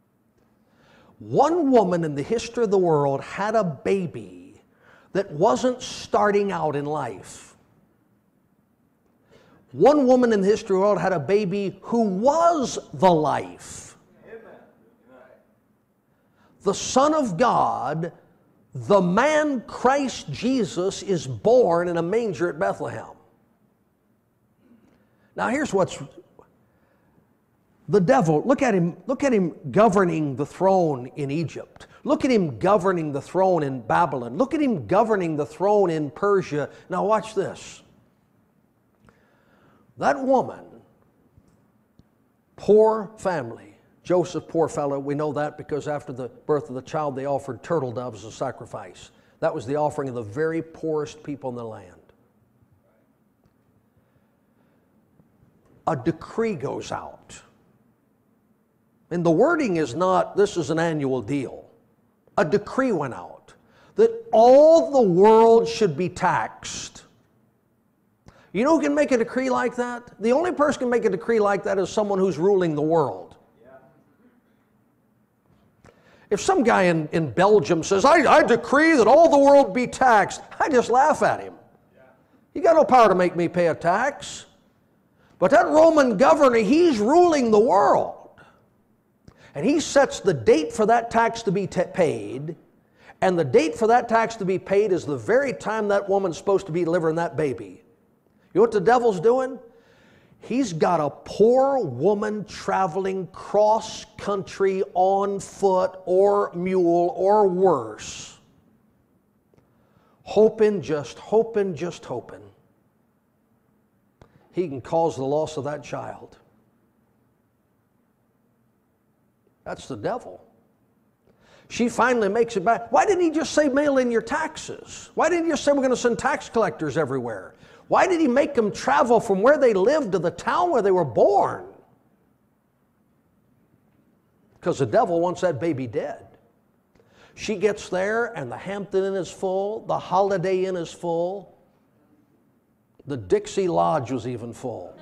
One woman in the history of the world had a baby that wasn't starting out in life. One woman in the history of the world had a baby who was the life. The Son of God, the man Christ Jesus, is born in a manger at Bethlehem. Now here's what's the devil. Look at him governing the throne in Egypt. Look at him governing the throne in Babylon. Look at him governing the throne in Persia. Now watch this. That woman, poor family, Joseph, poor fellow, we know that because after the birth of the child they offered turtle doves as a sacrifice. That was the offering of the very poorest people in the land. A decree goes out. And the wording is not, this is an annual deal. A decree went out that all the world should be taxed. You know who can make a decree like that? The only person who can make a decree like that is someone who's ruling the world. If some guy in Belgium says, I decree that all the world be taxed, I just laugh at him. You got no power to make me pay a tax. But that Roman governor, he's ruling the world. And he sets the date for that tax to be paid, and the date for that tax to be paid is the very time that woman's supposed to be delivering that baby. You know what the devil's doing? He's got a poor woman traveling cross country on foot or mule or worse, hoping he can cause the loss of that child. That's the devil. She finally makes it back. Why didn't he just say mail in your taxes? Why didn't he just say we're going to send tax collectors everywhere? Why did he make them travel from where they lived to the town where they were born? Because the devil wants that baby dead. She gets there and the Hampton Inn is full, the Holiday Inn is full, the Dixie Lodge was even full.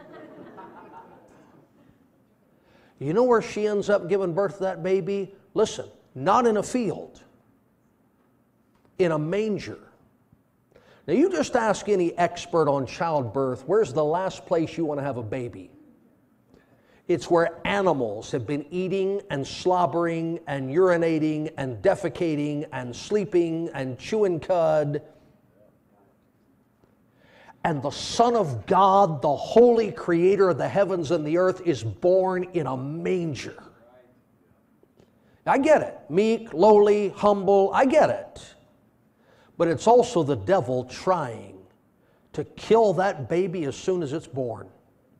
You know where she ends up giving birth to that baby? Listen, not in a field, in a manger. Now you just ask any expert on childbirth, where's the last place you want to have a baby? It's where animals have been eating and slobbering and urinating and defecating and sleeping and chewing cud. And the Son of God, the holy creator of the heavens and the earth, is born in a manger. I get it. Meek, lowly, humble, I get it. But it's also the devil trying to kill that baby as soon as it's born.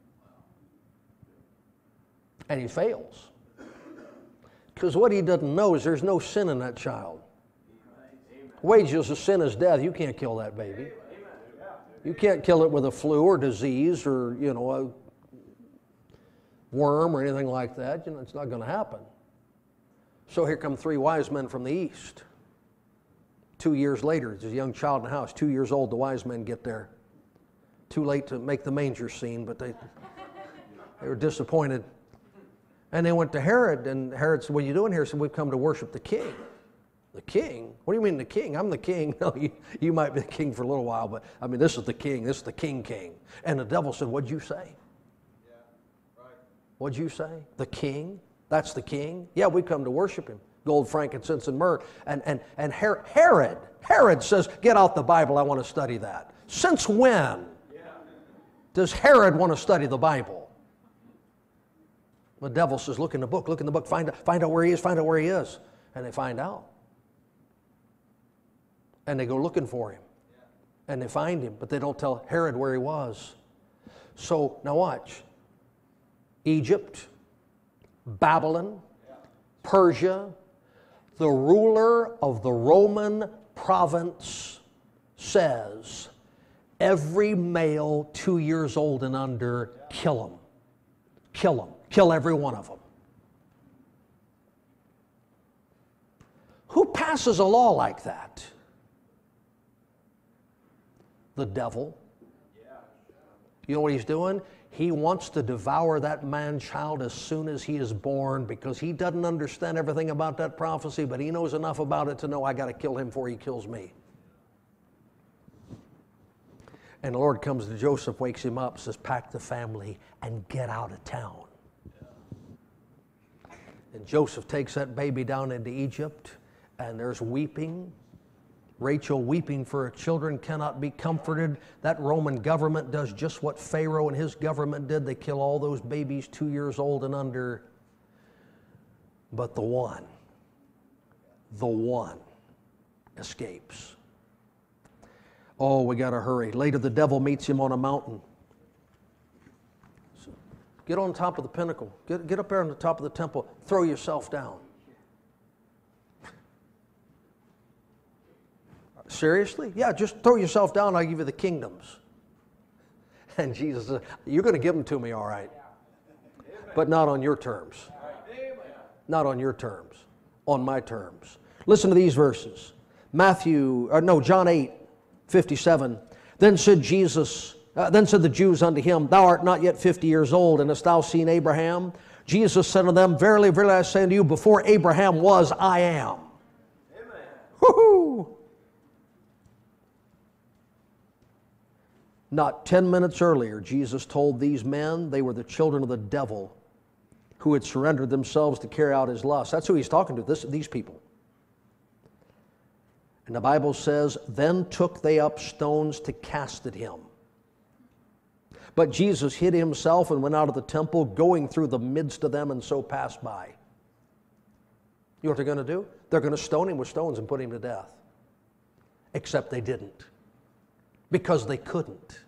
And he fails. Because what he doesn't know is there's no sin in that child. Wages of sin is death. You can't kill that baby. You can't kill it with a flu or disease or, a worm or anything like that. It's not going to happen. So here come 3 wise men from the east. 2 years later, there's a young child in the house, 2 years old, the wise men get there. Too late to make the manger scene, but they were disappointed. And they went to Herod, and Herod said, "What are you doing here?" He said, "We've come to worship the king." The king? What do you mean the king? I'm the king. No, you might be the king for a little while, but this is the king. This is the king. And the devil said, "What'd you say?" Yeah, right. "What'd you say? The king? That's the king?" "Yeah, we come to worship him." Gold, frankincense, and myrrh. And Herod says, "Get out the Bible. I want to study that." Since when does Herod want to study the Bible? The devil says, look in the book, find out where he is, And they find out. And they go looking for him. And they find him, but they don't tell Herod where he was. So, now watch. Egypt, Babylon, Persia, the ruler of the Roman province says, every male 2 years old and under, kill him. Kill him. Kill every one of them. Who passes a law like that? The devil. You know what he's doing? He wants to devour that man-child as soon as he is born because he doesn't understand everything about that prophecy, but he knows enough about it to know I got to kill him before he kills me. And the Lord comes to Joseph, wakes him up, says, pack the family and get out of town. And Joseph takes that baby down into Egypt, and there's weeping. Rachel weeping for her children cannot be comforted. That Roman government does just what Pharaoh and his government did. They kill all those babies 2 years old and under. But the one escapes. Oh, we got to hurry. Later the devil meets him on a mountain. So get on top of the pinnacle. Get up there on the top of the temple. Throw yourself down. Seriously? Yeah, just throw yourself down, I'll give you the kingdoms. And Jesus said, you're going to give them to me, all right. But not on your terms. Not on your terms. On my terms. Listen to these verses. John 8:57. Then said the Jews unto him, Thou art not yet 50 years old, and hast thou seen Abraham? Jesus said unto them, Verily, verily, I say unto you, before Abraham was, I am. Amen. Woo-hoo! Not 10 minutes earlier, Jesus told these men they were the children of the devil who had surrendered themselves to carry out his lust. That's who he's talking to, these people. And the Bible says, Then took they up stones to cast at him. But Jesus hid himself and went out of the temple, going through the midst of them, and so passed by. You know what they're going to do? They're going to stone him with stones and put him to death. Except they didn't. Because they couldn't.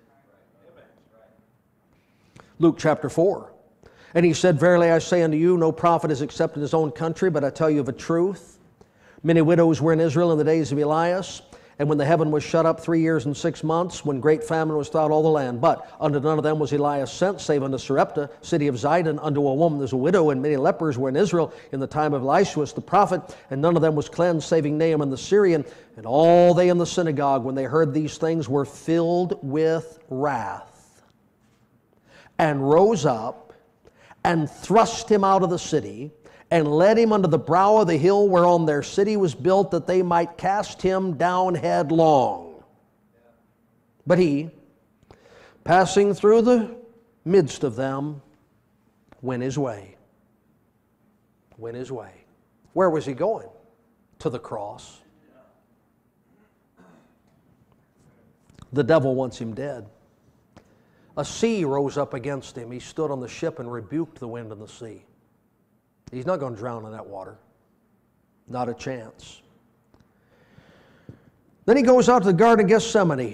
Luke chapter 4. And he said, Verily I say unto you, no prophet is accepted in his own country, but I tell you of a truth. Many widows were in Israel in the days of Elias, and when the heaven was shut up 3 years and 6 months, when great famine was throughout all the land. But unto none of them was Elias sent, save unto Serpent, city of Zidon, unto a woman that was a widow, and many lepers were in Israel in the time of Elisha the prophet, and none of them was cleansed, saving Naaman the Syrian. And all they in the synagogue, when they heard these things, were filled with wrath, and rose up, and thrust him out of the city, and led him unto the brow of the hill whereon their city was built, that they might cast him down headlong. But he, passing through the midst of them, went his way. Went his way. Where was he going? To the cross. The devil wants him dead. A sea rose up against him. He stood on the ship and rebuked the wind and the sea. He's not going to drown in that water. Not a chance. Then he goes out to the Garden of Gethsemane.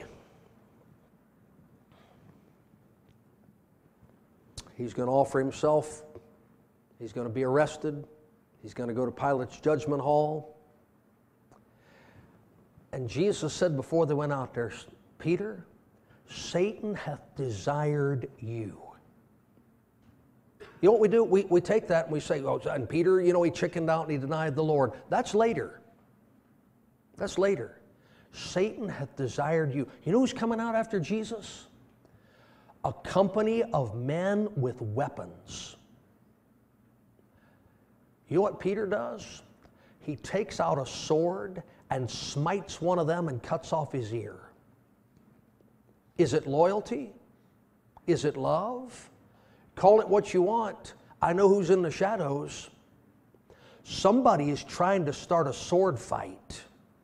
He's going to offer himself. He's going to be arrested. He's going to go to Pilate's judgment hall. And Jesus said before they went out there, Peter, Satan hath desired you. You know what we do? We take that and we say, oh, and Peter, he chickened out and he denied the Lord. That's later. That's later. Satan hath desired you. You know who's coming out after Jesus? A company of men with weapons. You know what Peter does? He takes out a sword and smites one of them and cuts off his ear. Is it loyalty? Is it love? Call it what you want. I know who's in the shadows. Somebody is trying to start a sword fight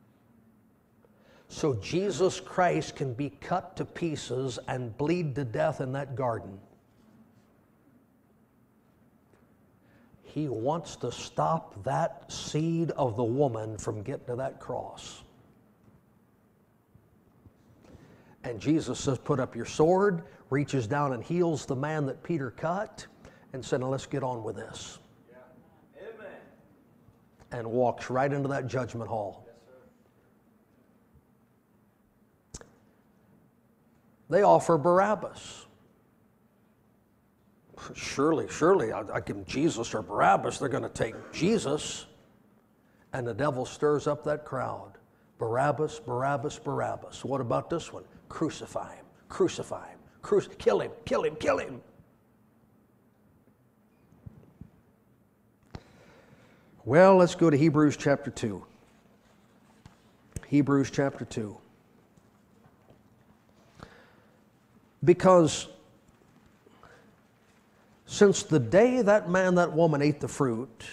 so Jesus Christ can be cut to pieces and bleed to death in that garden. He wants to stop that seed of the woman from getting to that cross. And Jesus says, put up your sword, reaches down and heals the man that Peter cut, and said, now let's get on with this. Yeah. Amen. And walks right into that judgment hall. Yes, sir. They offer Barabbas. Surely, I give Jesus or Barabbas, they're going to take Jesus. And the devil stirs up that crowd. Barabbas, Barabbas, Barabbas. What about this one? Crucify him, crucify him, kill him, kill him, kill him. Well, let's go to Hebrews chapter 2. Hebrews chapter 2. Because since the day that man, that woman ate the fruit,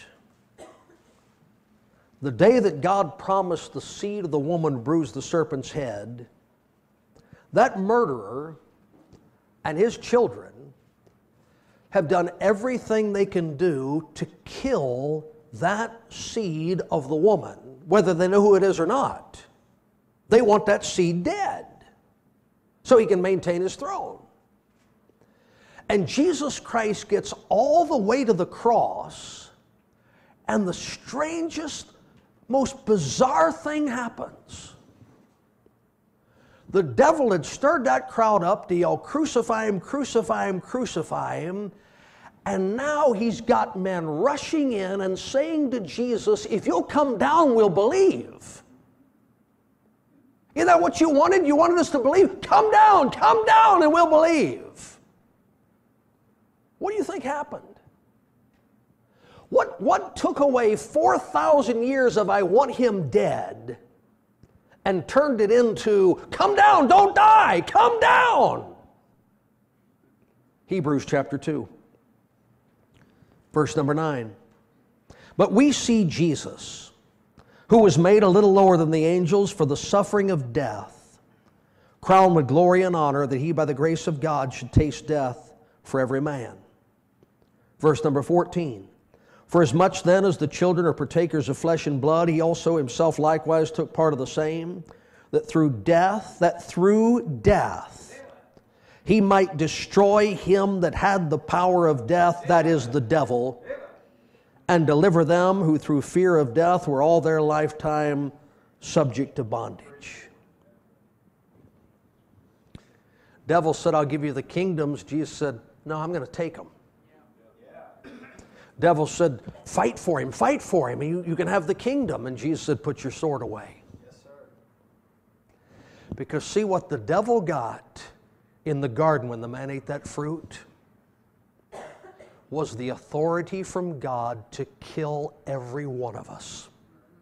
the day that God promised the seed of the woman bruised the serpent's head, that murderer and his children have done everything they can do to kill that seed of the woman, whether they know who it is or not. They want that seed dead so he can maintain his throne. And Jesus Christ gets all the way to the cross, and the strangest, most bizarre thing happens. The devil had stirred that crowd up to yell, crucify him, crucify him, crucify him. And now he's got men rushing in and saying to Jesus, if you'll come down, we'll believe. Isn't that what you wanted? You wanted us to believe? Come down, and we'll believe. What do you think happened? What took away 4,000 years of I want him dead and turned it into, come down, don't die, come down? Hebrews chapter 2, verse number 9. But we see Jesus, who was made a little lower than the angels for the suffering of death, crowned with glory and honor, that he by the grace of God should taste death for every man. Verse number 14. For as much then as the children are partakers of flesh and blood, he also himself likewise took part of the same, that through death, he might destroy him that had the power of death, that is the devil, and deliver them who through fear of death were all their lifetime subject to bondage. Devil said, I'll give you the kingdoms. Jesus said, no, I'm going to take them. Devil said, fight for him, you can have the kingdom. And Jesus said, put your sword away. Yes, sir. Because see what the devil got in the garden when the man ate that fruit was the authority from God to kill every one of us.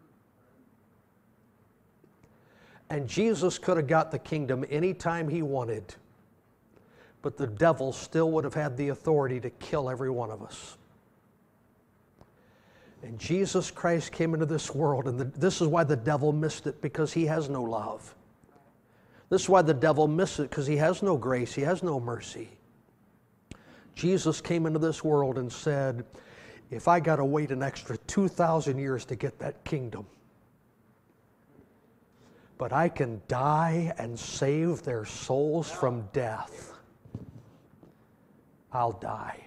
And Jesus could have got the kingdom anytime he wanted, but the devil still would have had the authority to kill every one of us. And Jesus Christ came into this world, and this is why the devil missed it, because he has no love. This is why the devil missed it, because he has no grace, he has no mercy. Jesus came into this world and said, if I got to wait an extra 2,000 years to get that kingdom, but I can die and save their souls from death, I'll die.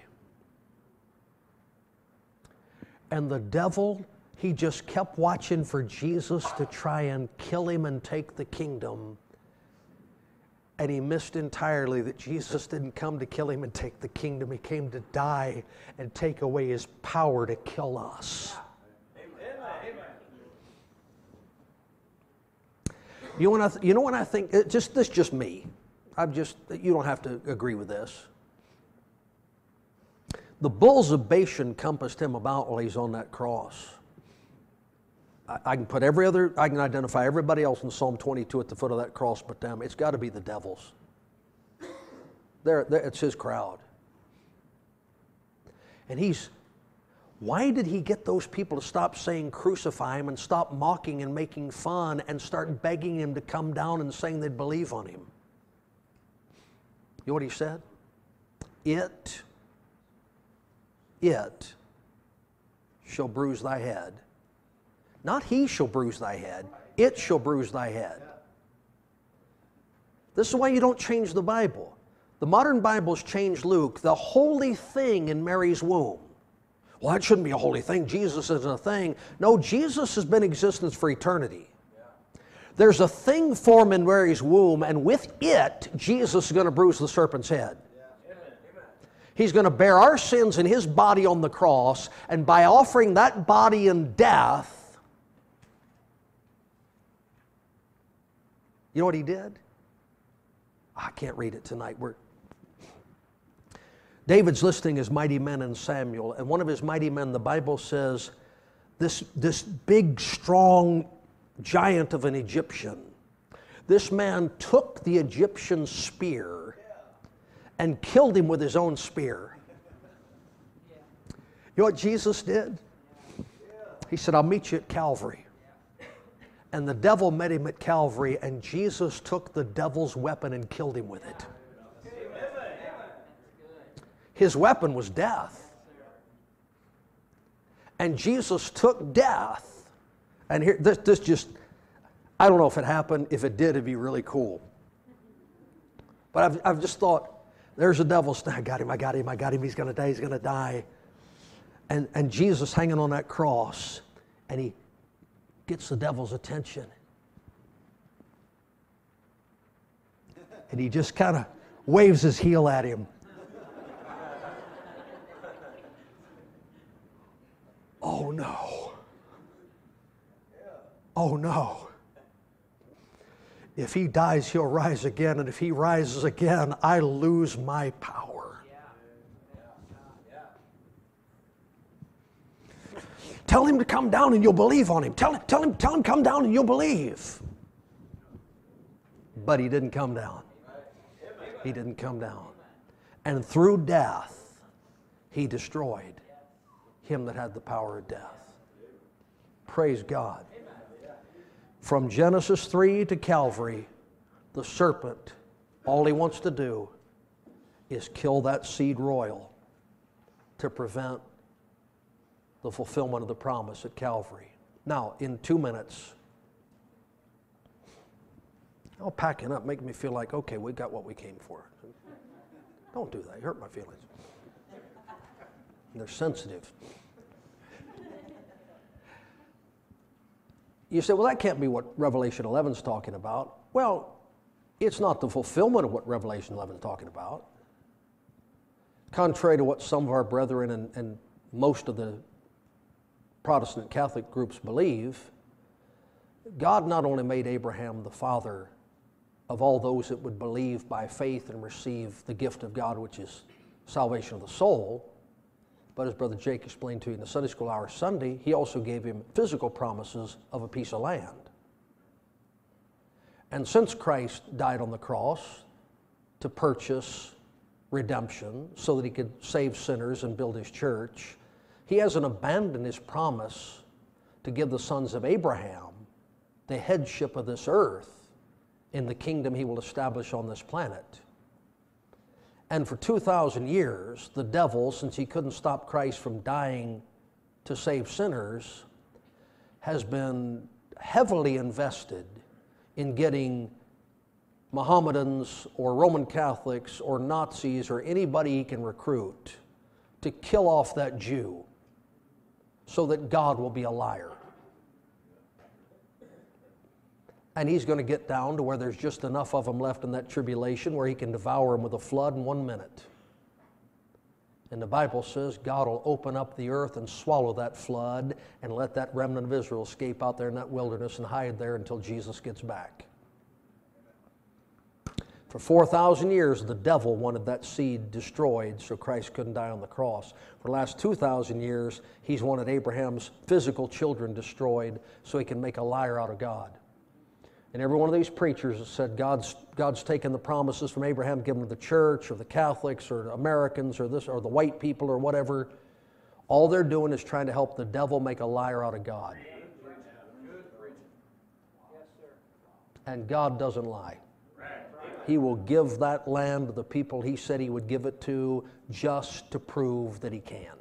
And the devil, he just kept watching for Jesus to try and kill him and take the kingdom. And he missed entirely that Jesus didn't come to kill him and take the kingdom. He came to die and take away his power to kill us. You know what I think? This is just me. You don't have to agree with this. The bulls of Bashan compassed him about while he's on that cross. I can identify everybody else in Psalm 22 at the foot of that cross but them. It's got to be the devils. It's his crowd. And why did he get those people to stop saying crucify him and stop mocking and making fun and start begging him to come down and saying they'd believe on him? You know what he said? It shall bruise thy head. Not he shall bruise thy head. It shall bruise thy head. This is why you don't change the Bible. The modern Bibles change Luke, the holy thing in Mary's womb. Well, that shouldn't be a holy thing. Jesus isn't a thing. No, Jesus has been in existence for eternity. There's a thing formed in Mary's womb, and with it, Jesus is going to bruise the serpent's head. He's going to bear our sins in his body on the cross, and by offering that body in death, you know what he did? I can't read it tonight. David's listing his mighty men in Samuel, and one of his mighty men, the Bible says, this big, strong giant of an Egyptian, this man took the Egyptian spear and killed him with his own spear. You know what Jesus did? He said, I'll meet you at Calvary. And the devil met him at Calvary, and Jesus took the devil's weapon and killed him with it. His weapon was death. And Jesus took death. And here, this just, I don't know if it happened. If it did, it'd be really cool. But I've just thought, there's the devil. I got him, he's going to die. And Jesus hanging on that cross, and he gets the devil's attention. And he just kind of waves his heel at him. Oh no. Oh no. If he dies, he'll rise again, and if he rises again, I lose my power. Tell him to come down and you'll believe on him. Tell him come down and you'll believe. But he didn't come down. He didn't come down. And through death, he destroyed him that had the power of death. Praise God. From Genesis 3 to Calvary, the serpent, all he wants to do is kill that seed royal to prevent the fulfillment of the promise at Calvary. Now, in 2 minutes, I'll pack it up, make me feel like, okay, we got what we came for. Don't do that. You hurt my feelings. They're sensitive. You say, well, that can't be what Revelation 11 is talking about. Well, it's not the fulfillment of what Revelation 11 is talking about. Contrary to what some of our brethren and most of the Protestant Catholic groups believe, God not only made Abraham the father of all those that would believe by faith and receive the gift of God, which is salvation of the soul, but as Brother Jake explained to you in the Sunday School Hour Sunday, he also gave him physical promises of a piece of land. And since Christ died on the cross to purchase redemption so that he could save sinners and build his church, he hasn't abandoned his promise to give the sons of Abraham the headship of this earth in the kingdom he will establish on this planet. And for 2,000 years, the devil, since he couldn't stop Christ from dying to save sinners, has been heavily invested in getting Mohammedans or Roman Catholics or Nazis or anybody he can recruit to kill off that Jew so that God will be a liar. And he's going to get down to where there's just enough of them left in that tribulation where he can devour them with a flood in 1 minute. And the Bible says God will open up the earth and swallow that flood and let that remnant of Israel escape out there in that wilderness and hide there until Jesus gets back. For 4,000 years, the devil wanted that seed destroyed so Christ couldn't die on the cross. For the last 2,000 years, he's wanted Abraham's physical children destroyed so he can make a liar out of God. And every one of these preachers has said God's taken the promises from Abraham, given to the church or the Catholics or Americans or this or the white people or whatever. All they're doing is trying to help the devil make a liar out of God. And God doesn't lie. He will give that land to the people he said he would give it to just to prove that he can.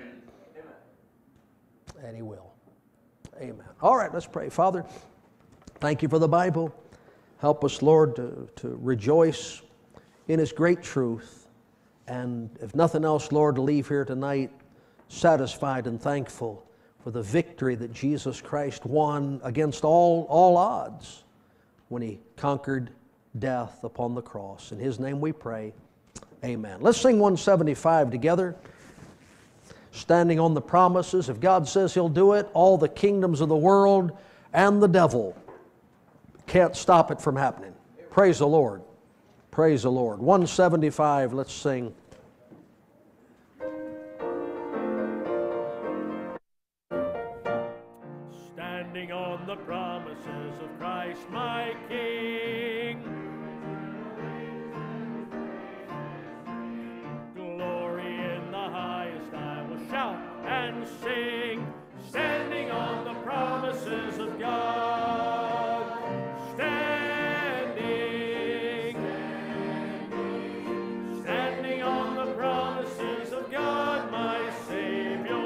And he will. Amen. All right, let's pray. Father, thank you for the Bible. Help us, Lord, to rejoice in its great truth. And if nothing else, Lord, to leave here tonight satisfied and thankful for the victory that Jesus Christ won against all odds when he conquered death upon the cross. In his name we pray. Amen. Let's sing 175 together. Standing on the promises. If God says he'll do it, all the kingdoms of the world and the devil can't stop it from happening. Praise the Lord. Praise the Lord. 175, let's sing. Standing on the promises of Christ my King, glory in the highest I will shout and sing, standing on the promises of God, standing on the promises of God, my Savior.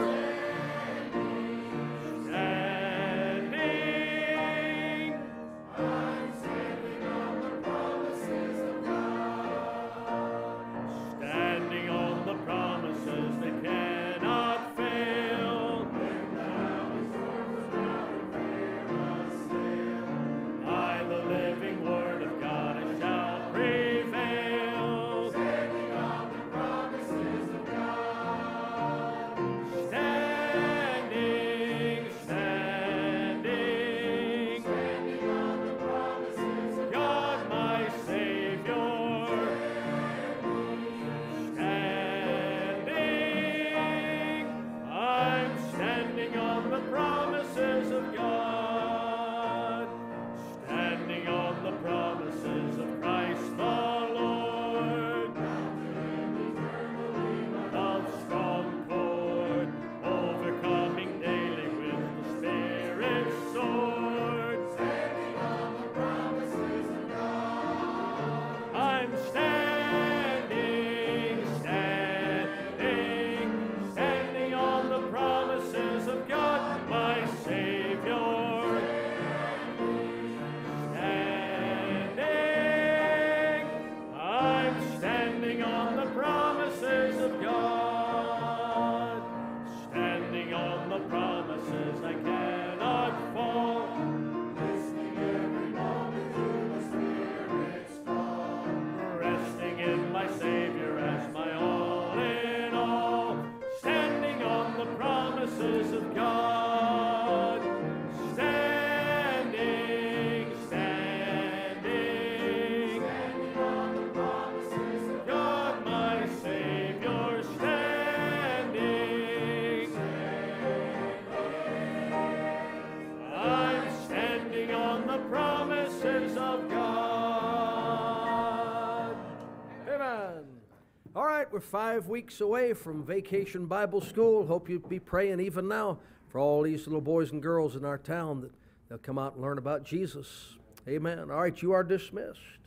We're 5 weeks away from Vacation Bible School. Hope you'll be praying even now for all these little boys and girls in our town that they'll come out and learn about Jesus. Amen. All right, you are dismissed.